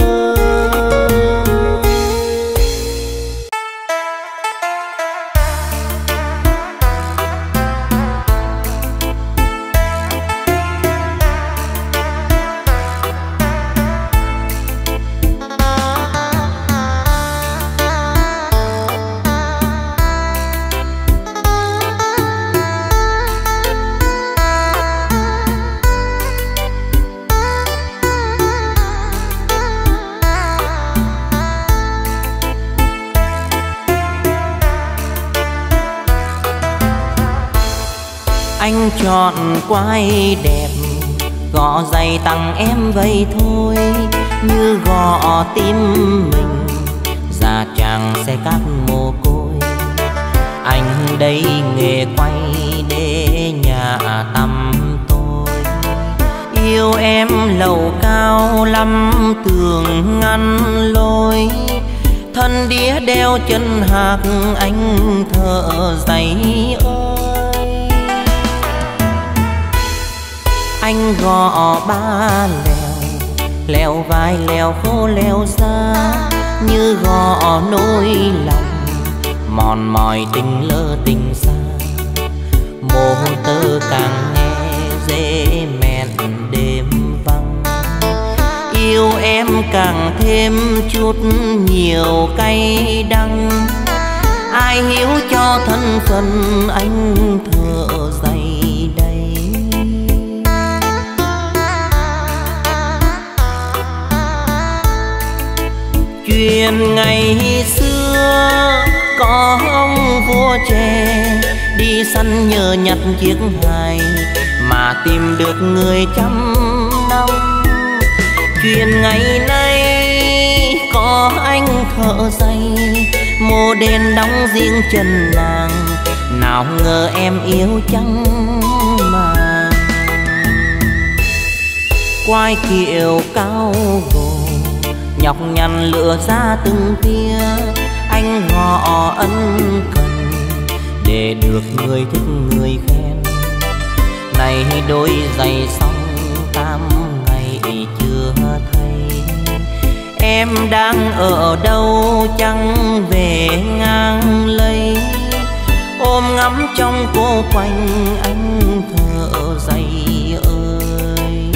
Anh chọn quai đẹp, gõ giày tặng em vậy thôi, như gõ tim mình già chàng xe cát mồ côi. Anh đây nghề quay để nhà tăm tôi, yêu em lầu cao lắm tường ngăn lối. Thân đĩa đeo chân hạc anh thợ giày ơi. Anh gõ ba lèo, lèo vai lèo khô lèo ra, như gõ nỗi lòng mòn mỏi tình lỡ tình xa. Mô tơ càng nghe dễ mẹn đêm, Yêu em càng thêm chút nhiều cay đắng, ai hiểu cho thân phận anh thở dày đây. Chuyện ngày xưa có ông vua trẻ đi săn nhờ nhặt chiếc hài mà tìm được người trăm năm. Chuyện ngày nay có anh thợ giày mô đen đóng riêng chân nàng, nào ngờ em yêu chẳng màng. Quai kiệu cao gồ nhọc nhằn lựa ra từng tia, anh ngỏ ân cần để được người thích người khen. Này đôi giày xong tám ngày chưa thấy, em đang ở đâu chẳng về ngang lây. Ôm ngắm trong cô quanh anh thở dày ơi.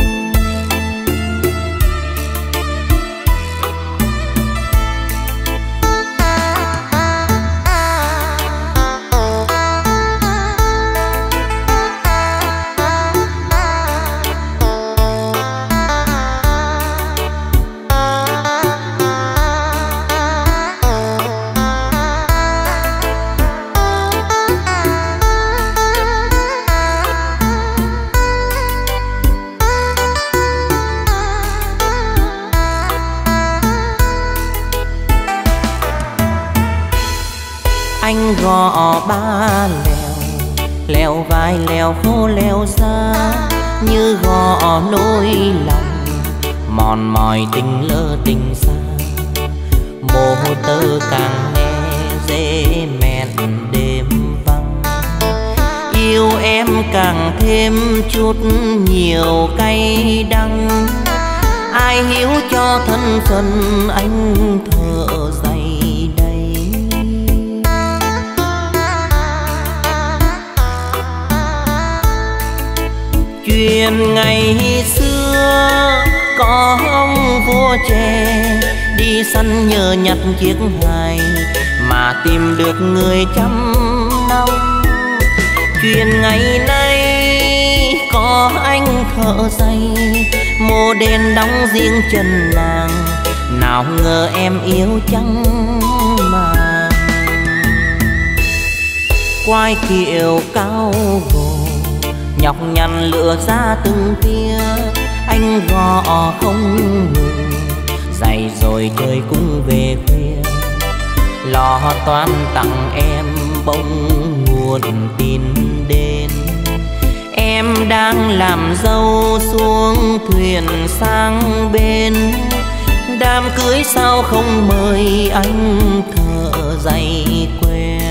Anh gõ ba lèo, lèo vai lèo khô lèo ra, như gõ nỗi lòng mòn mỏi tình lỡ tình xa. Mồ tơ càng nghe dễ mẹn đêm vắng, yêu em càng thêm chút nhiều cay đắng, ai hiểu cho thân phận anh thở dày. Chuyện ngày xưa có ông vua trẻ đi săn nhờ nhặt chiếc hài mà tìm được người trăm năm. Chuyện ngày nay có anh thợ giày mô đen đóng riêng chân nàng, nào ngờ em yêu chẳng màng. Quai kiệu cao gồ nhọc nhằn lựa ra từng tia, anh gõ không ngừng dày rồi trời cũng về khuya. Lo toan tặng em bỗng nguồn tin đến, em đang làm dâu xuống thuyền sang bên. Đám cưới sao không mời anh thợ giày quen.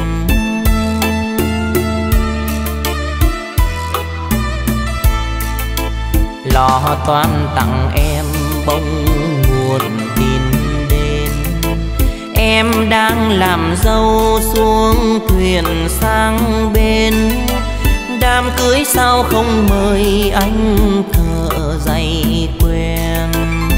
Lo toan tặng em bỗng nguồn tin đến, em đang làm dâu xuống thuyền sang bên. Đám cưới sao không mời anh thợ giày quen.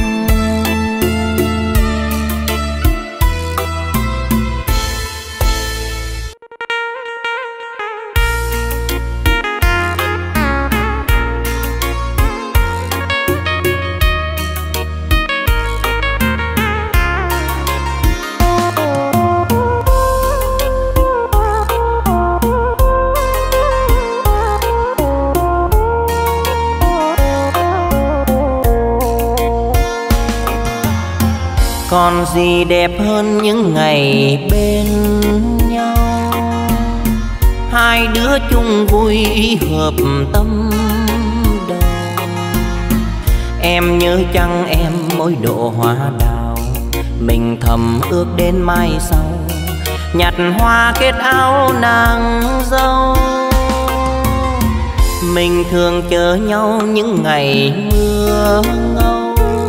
Còn gì đẹp hơn những ngày bên nhau, hai đứa chung vui hợp tâm đầu. Em nhớ chăng em mỗi độ hoa đào, mình thầm ước đến mai sau nhặt hoa kết áo nàng dâu. Mình thường chờ nhau những ngày mưa ngâu,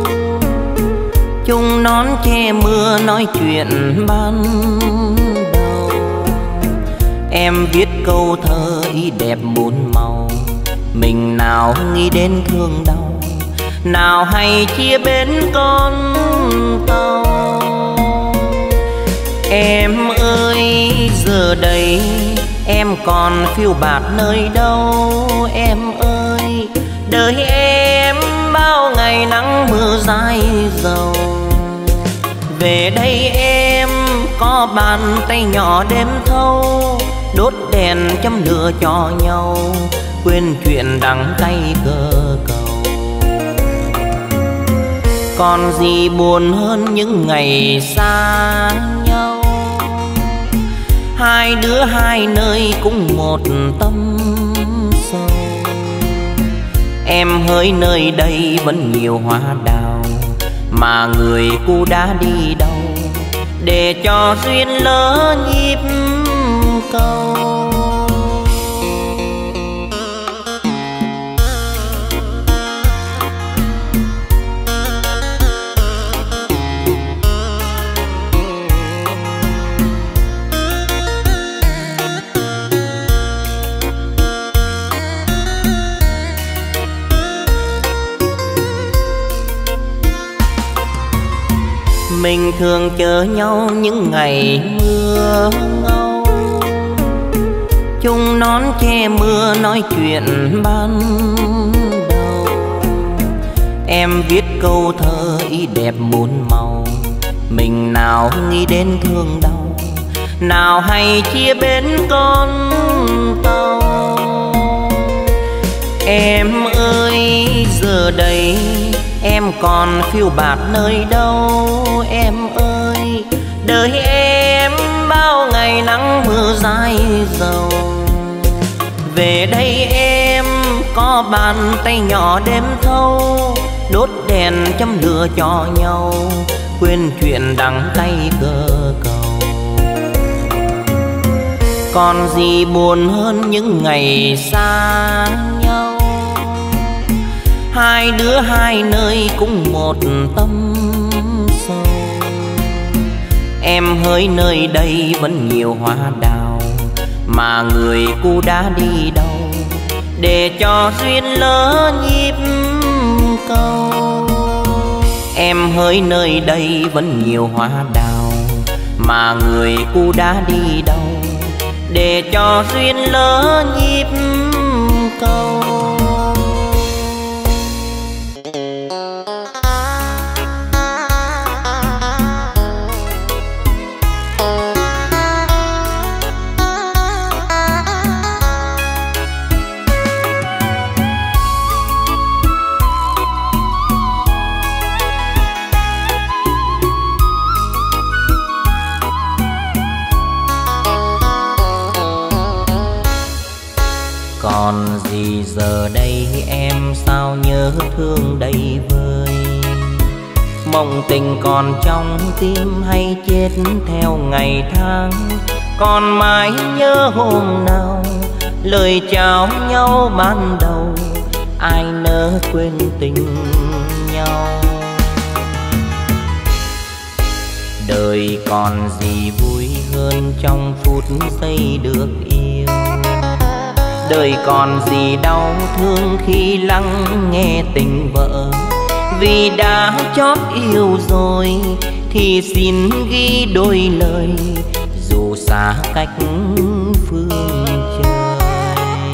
chung nón che mưa nói chuyện ban đầu. Em viết câu thơ ý đẹp bốn màu, mình nào nghĩ đến thương đau, nào hay chia bến con tàu. Em ơi giờ đây em còn phiêu bạt nơi đâu, em ơi đời em bao ngày nắng mưa dãi dầu. Về đây em có bàn tay nhỏ đêm thâu, đốt đèn châm lửa cho nhau, quên chuyện đắng cay cơ cầu. Còn gì buồn hơn những ngày xa nhau, hai đứa hai nơi cũng một tâm sâu. Em hỡi nơi đây vẫn nhiều hoa đào, mà người cu đã đi đâu để cho duyên lỡ nhịp cầu. Mình thường chờ nhau những ngày mưa ngâu, chung nón che mưa nói chuyện ban đầu. Em viết câu thơ ý đẹp muôn màu, mình nào nghĩ đến thương đau, nào hay chia bến con tàu. Em ơi giờ đây em còn phiêu bạt nơi đâu, em ơi đời em bao ngày nắng mưa dãi dầu. Về đây em có bàn tay nhỏ đêm thâu, đốt đèn châm lửa cho nhau, quên chuyện đắng cay cơ cầu. Còn gì buồn hơn những ngày xa nhau, hai đứa hai nơi cũng một tâm sâu. Em hỡi nơi đây vẫn nhiều hoa đào, mà người cu đã đi đâu để cho duyên lỡ nhịp cầu. Em hỡi nơi đây vẫn nhiều hoa đào, mà người cu đã đi đâu để cho duyên lỡ nhịp cầu. Còn gì giờ đây em sao nhớ thương đầy vơi, mộng tình còn trong tim hay chết theo ngày tháng. Còn mãi nhớ hôm nào lời chào nhau ban đầu, ai nỡ quên tình nhau. Đời còn gì vui hơn trong phút giây được yêu, đời còn gì đau thương khi lắng nghe tình vợ. Vì đã chót yêu rồi thì xin ghi đôi lời, dù xa cách phương trời.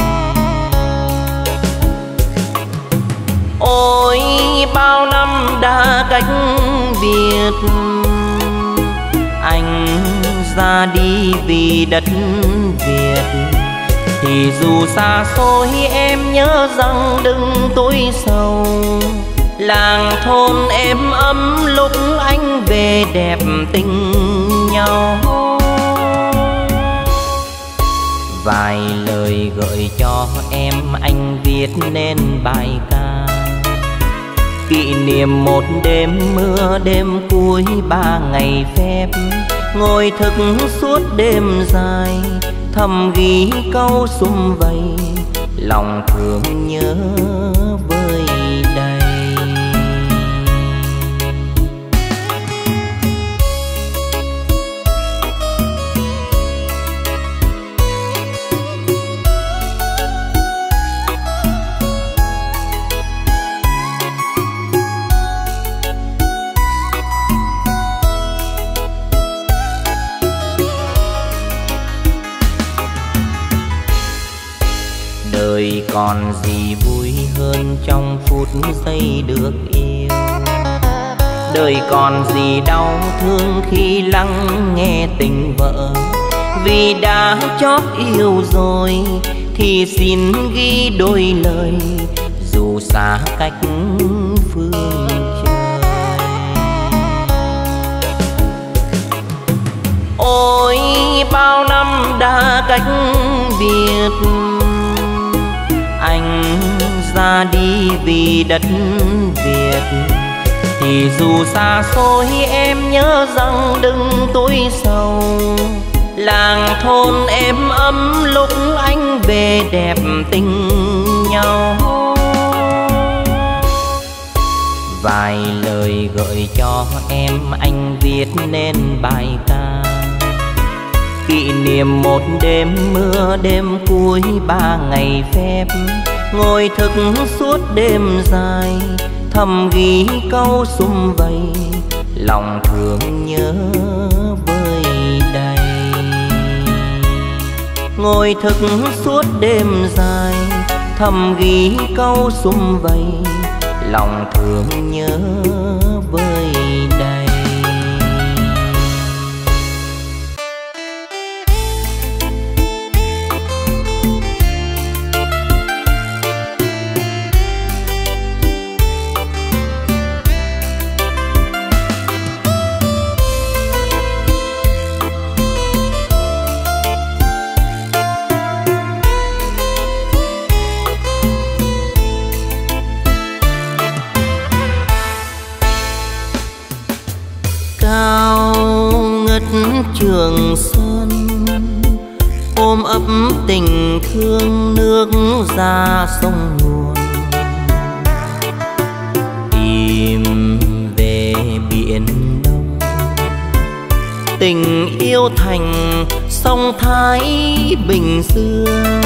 Ôi bao năm đã cách biệt, anh ra đi vì đất Việt. Thì dù xa xôi em nhớ rằng đừng tối sầu, làng thôn êm ấm lúc anh về đẹp tình nhau. Vài lời gợi cho em anh viết nên bài ca, kỷ niệm một đêm mưa đêm cuối ba ngày phép. Ngồi thức suốt đêm dài thầm ghi câu sum vầy, lòng thương nhớ vơi đầy. còn gì vui hơn trong phút giây được yêu. Đời còn gì đau thương khi lắng nghe tình vợ. Vì đã chót yêu rồi thì xin ghi đôi lời, dù xa cách phương trời. Ôi bao năm đã cách biệt, anh ra đi vì đất Việt. Thì dù xa xôi em nhớ rằng đừng tối sầu, làng thôn êm ấm lúc anh về đẹp tình nhau. Vài lời gợi cho em anh viết nên bài ca, kỷ niệm một đêm mưa đêm cuối ba ngày phép. Ngồi thức suốt đêm dài thầm ghi câu sum vầy, lòng thương nhớ vơi đầy. Ngồi thức suốt đêm dài thầm ghi câu sum vầy, lòng thương nhớ vơi đầy. Trường Sơn ôm ấp tình thương nước ra sông nguồn, tìm về biển Đông. Tình yêu thành sông Thái Bình Dương,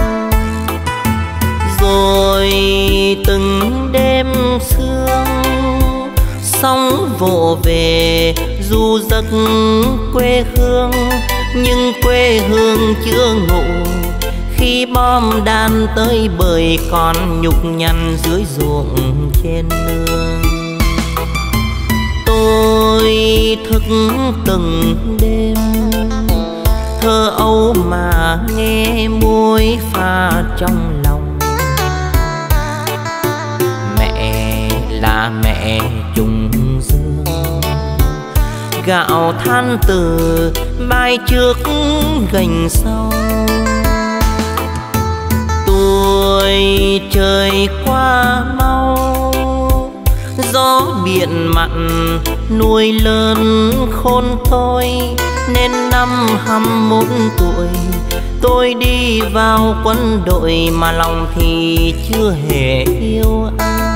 rồi từng đêm sương sóng vỗ về du giấc quê hương. Nhưng quê hương chưa ngủ khi bom đạn tới bời còn nhục nhằn dưới ruộng trên nương. Tôi thức từng đêm thơ âu mà nghe muối pha trong lòng. Mẹ là mẹ trùng dương, gạo than từ mai trước gành sau. Tuổi trời qua mau, gió biển mặn nuôi lớn khôn tôi. Nên năm hăm một tuổi tôi đi vào quân đội, mà lòng thì chưa hề yêu ai.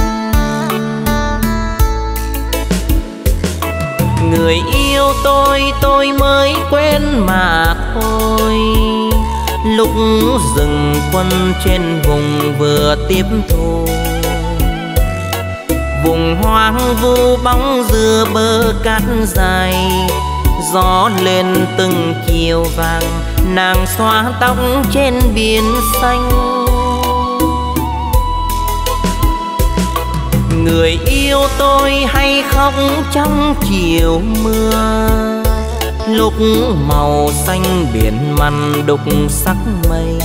Người yêu tôi tôi mới quên mà thôi, lúc dừng quân trên vùng vừa tiếp thu. Vùng hoang vu bóng dừa bờ cát dài, gió lên từng chiều vàng, nàng xóa tóc trên biển xanh. Người yêu tôi hay khóc trong chiều mưa, lúc màu xanh biển mặn đục sắc mây.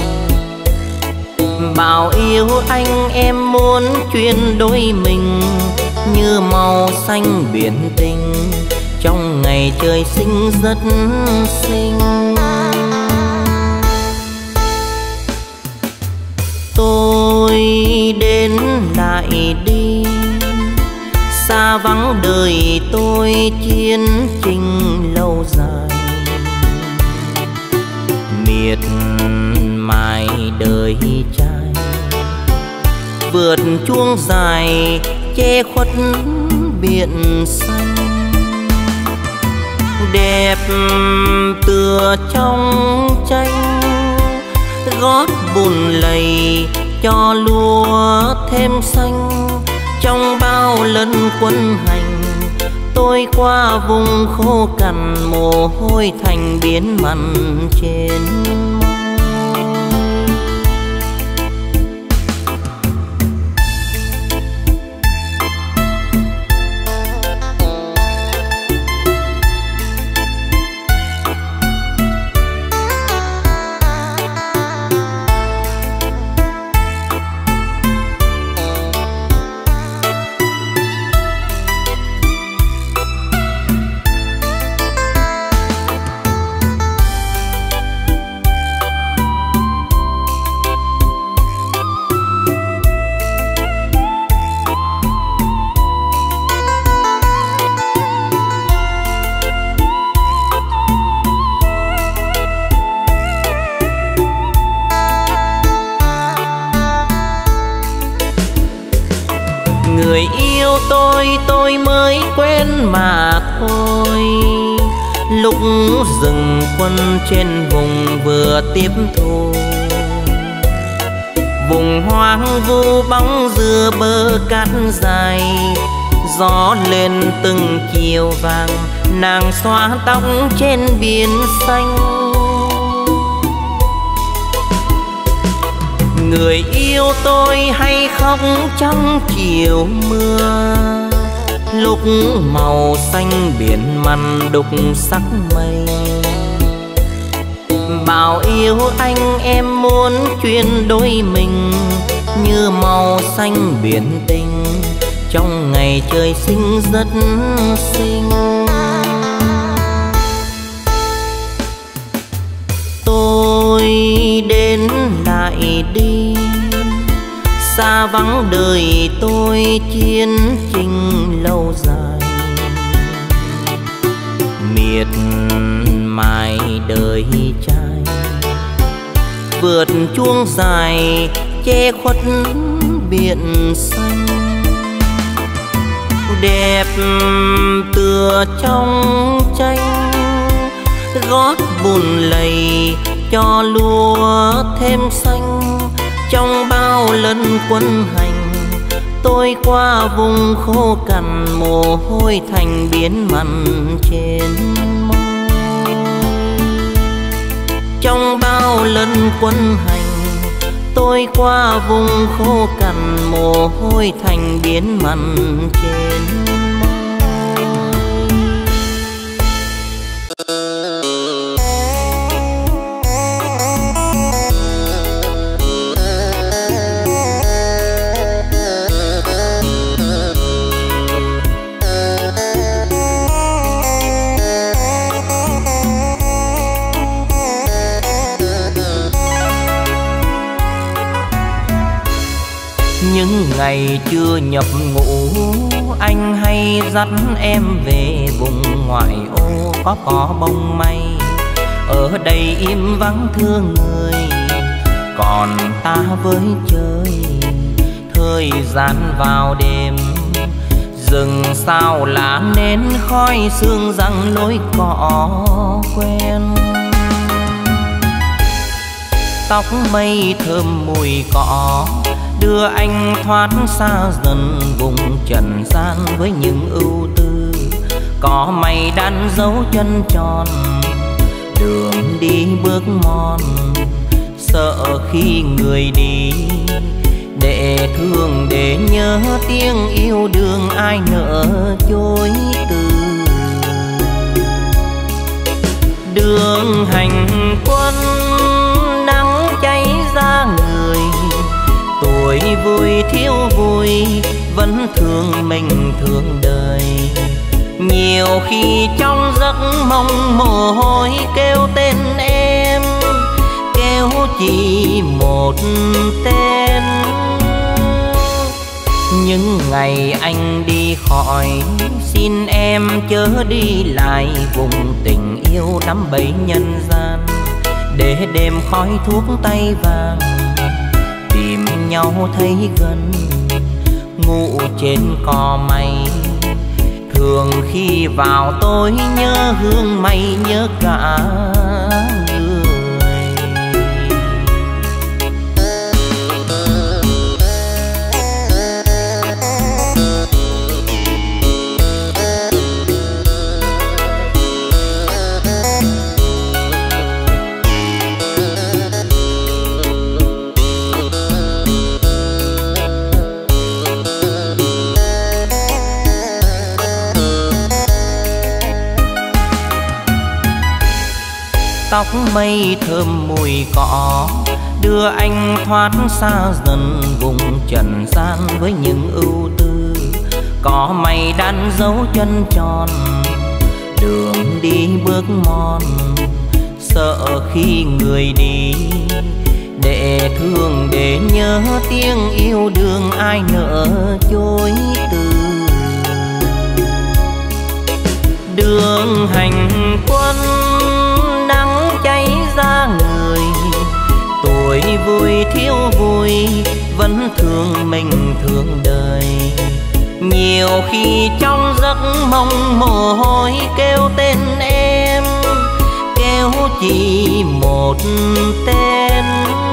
Bảo yêu anh em muốn chuyển đôi mình, như màu xanh biển tình trong ngày trời sinh rất xinh. Tôi đến lại đi, xa vắng đời tôi chiến tranh lâu dài. Miệt mài đời trai, vượt chuông dài che khuất biển xanh. Đẹp tựa trong tranh, gót bùn lầy cho lúa thêm xanh. Trong bao lần quân hành tôi qua vùng khô cằn, mồ hôi thành biến mặn trên môi. tôi tôi mới quen mà thôi. Lúc dừng quân trên vùng vừa tiếp thu, vùng hoang vu bóng dừa bờ cát dài, gió lên từng chiều vàng, nàng xóa tóc trên biển xanh. Người yêu tôi hay khóc trong chiều mưa, lúc màu xanh biển mặn đục sắc mây. Bảo yêu anh em muốn chuyển đôi mình, như màu xanh biển tình trong ngày trời sinh rất xinh. Tôi đến lại đi, xa vắng đời tôi chiến tranh lâu dài. Miệt mài đời trai, vượt chuông dài che khuất biển xanh. Đẹp tựa trong tranh, gót bùn lầy cho lúa thêm xanh. Trong bao lần quân hành, tôi qua vùng khô cằn, mồ hôi thành biến mặn trên môi. Trong bao lần quân hành, tôi qua vùng khô cằn, mồ hôi thành biến mặn trên môi. Những ngày chưa nhập ngũ, anh hay dắt em về vùng ngoại ô có cỏ bông mây. Ở đây im vắng thương người, còn ta với chơi thời gian vào đêm. Rừng sao lá nến khói sương răng lối cỏ quen. Tóc mây thơm mùi cỏ đưa anh thoát xa dần vùng trần gian với những ưu tư. Có mây đan dấu chân tròn, đường đi bước mòn, sợ khi người đi. Để thương để nhớ tiếng yêu đương ai nỡ chối từ. Đường hành quân nắng cháy ra người, tuổi vui thiếu vui vẫn thương mình thương đời. Nhiều khi trong giấc mong mồ hôi kêu tên em, kêu chỉ một tên. Những ngày anh đi khỏi, xin em chớ đi lại vùng tình yêu đắm bẫy nhân gian. Để đêm khói thuốc tay vàng tìm nhau thấy gần, ngủ trên cỏ mây. Thường khi vào tôi nhớ hương mây, nhớ cả người. Tóc mây thơm mùi cỏ đưa anh thoát xa dần vùng trần gian với những ưu tư. Có mây đan dấu chân tròn, đường đi bước mòn, sợ khi người đi. Để thương để nhớ tiếng yêu đương ai nỡ chối từ. Đường hành quân nắng cháy ra người, tuổi vui thiếu vui vẫn thương mình thương đời. Nhiều khi trong giấc mong mồ hôi kêu tên em, kêu chỉ một tên.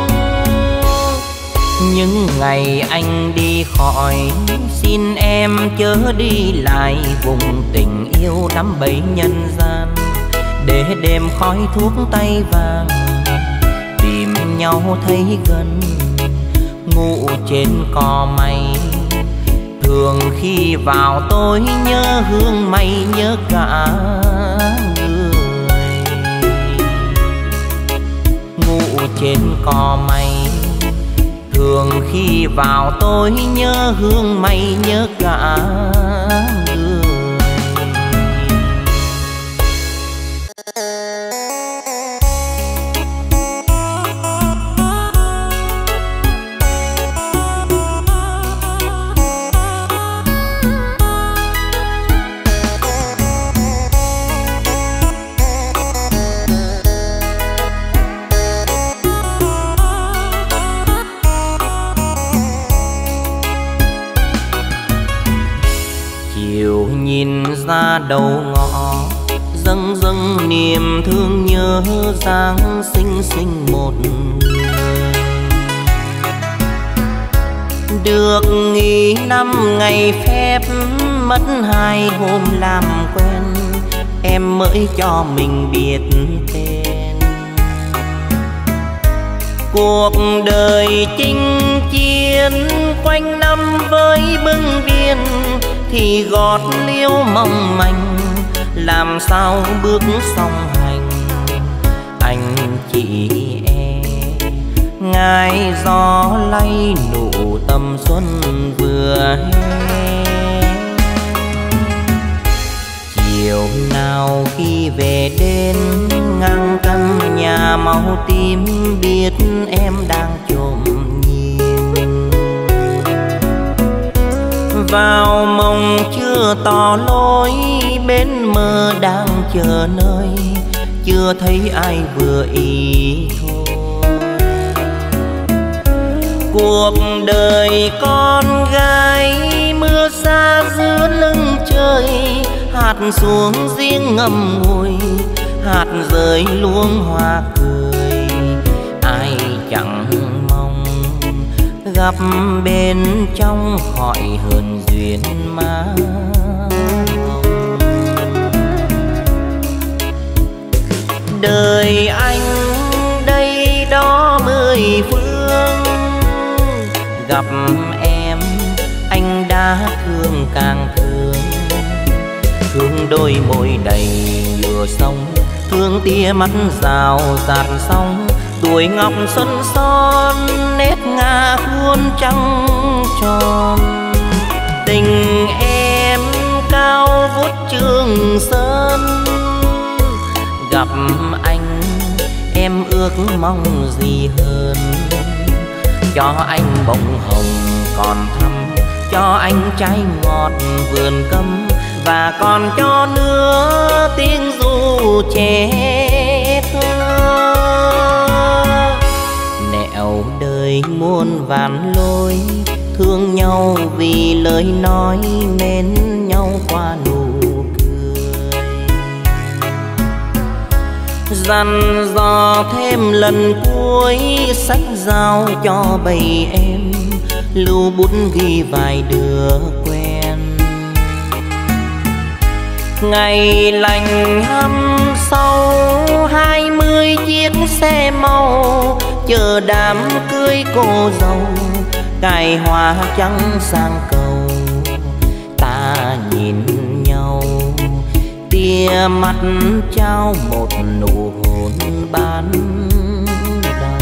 Những ngày anh đi khỏi, xin em chớ đi lại vùng tình yêu đắm bẫy nhân gian, để đêm khói thuốc tay vàng tìm nhau thấy gần. Ngủ trên cò mây, thường khi vào tôi nhớ hương mây, nhớ cả người. Ngủ trên cò mây, thường khi vào tôi nhớ hương mây, nhớ cả người. Nhìn ra đầu ngõ, dâng dâng niềm thương nhớ Giáng sinh sinh một người. Được nghỉ năm ngày phép, mất hai hôm làm quen, em mới cho mình biết tên. Cuộc đời chinh chiến quanh năm với bưng biên, thì gót liễu mong manh làm sao bước song hành. Anh chị em ngài gió lay nụ tầm xuân vừa hè. Chiều nào khi về đến ngang căn nhà màu tím, biết em đang trộm nhìn vào mộng chưa tỏ lối, bên mơ đang chờ nơi chưa thấy ai vừa ý thôi. Cuộc đời con gái mưa xa giữa lưng trời, hạt xuống riêng ngậm ngùi, hạt rơi luống hoa cười. Ai chẳng mong gặp bên trong hỏi hơn duyên má hồng. Đời anh đây đó mười phương, gặp em anh đã thương càng thương. Thương đôi môi đầy lửa sông, thương tia mắt rào rạt sóng. Tuổi ngọc xuân son nét ngà khuôn trăng tròn. Tình em cao vút Trường Sơn, gặp anh em ước mong gì hơn. Cho anh bông hồng còn thắm, cho anh trái ngọt vườn cấm, và còn cho nữa tiếng ru trẻ thơ. Nẻo đời muôn vàn lối, thương nhau vì lời nói, mến nhau qua nụ cười. Dặn dò thêm lần cuối, sách giao cho bầy em, lưu bút ghi vài đứa quen. Ngày lành hăm sau, hai mươi chiếc xe màu chờ đám cưới cô dâu, cài hoa trắng sang cầu. Ta nhìn nhau tia mắt trao một nụ hôn ban đầu.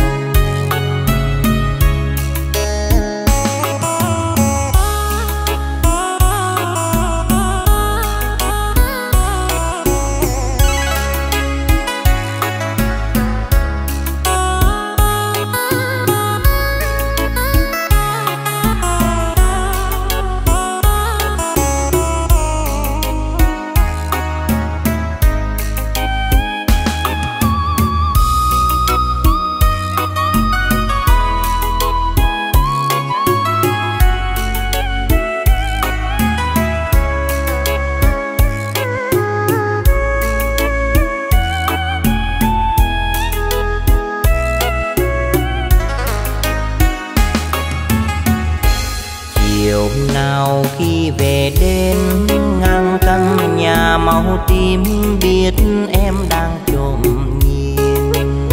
vào tim biết em đang trộm nhìn.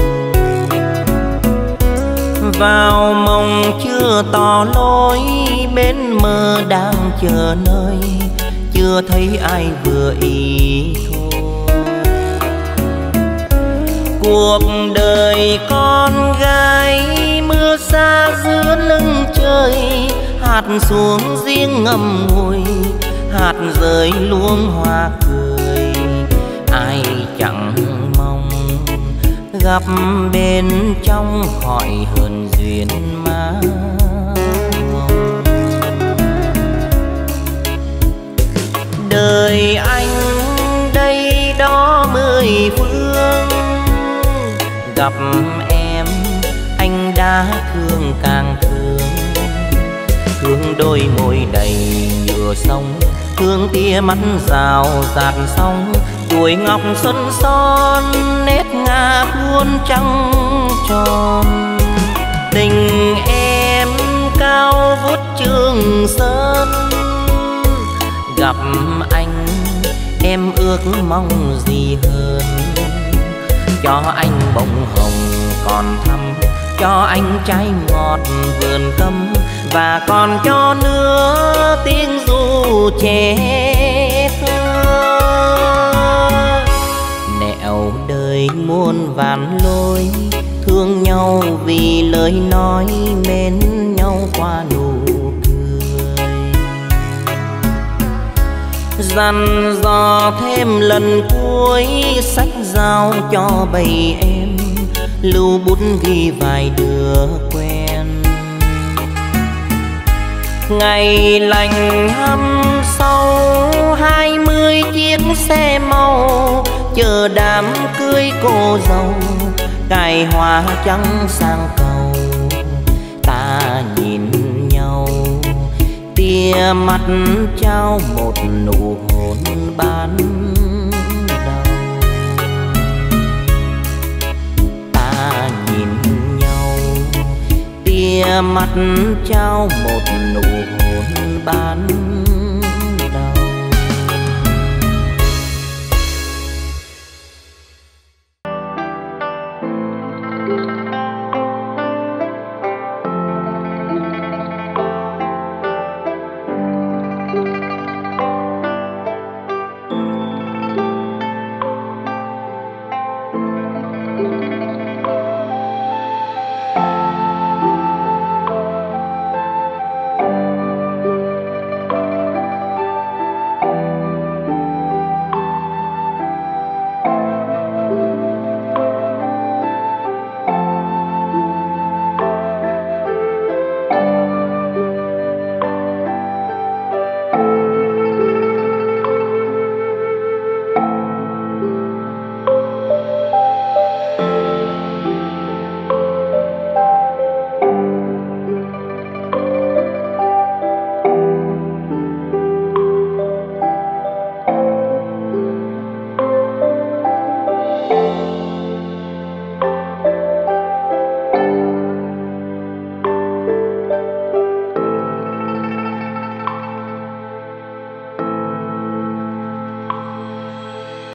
Vào mộng chưa tỏ lối, bên mơ đang chờ nơi, chưa thấy ai vừa ý thôi. Cuộc đời con gái mưa xa giữa lưng trời, hạt xuống riêng ngậm ngùi, hạt rơi luống hoa cười. Ai chẳng mong gặp bên trong hỏi hờn duyên má hồng. Đời anh đây đó mười phương, gặp em anh đã thương càng thương. Thương đôi môi đầy nhựa sông, thương tia mắt rào rạt sóng. Tuổi ngọc xuân son nét ngà cuốn trăng tròn. Tình em cao vút Trường Sơn, gặp anh em ước mong gì hơn. Cho anh bông hồng còn thắm, cho anh trái ngọt vườn cấm, và còn cho nữa tiếng ru trẻ thơ. Nẻo đời muôn vàn lối, thương nhau vì lời nói, mến nhau qua nụ cười. Dặn dò thêm lần cuối, sách giao cho bầy em, lưu bút ghi vài đứa quen. Ngày lành hăm sau, hai mươi chiếc xe màu chờ đám cưới cô dâu, cài hoa trắng sang cầu. Ta nhìn nhau tia mắt trao một nụ hôn ban đầu. Ta nhìn nhau tia mắt trao một nụ hôn ban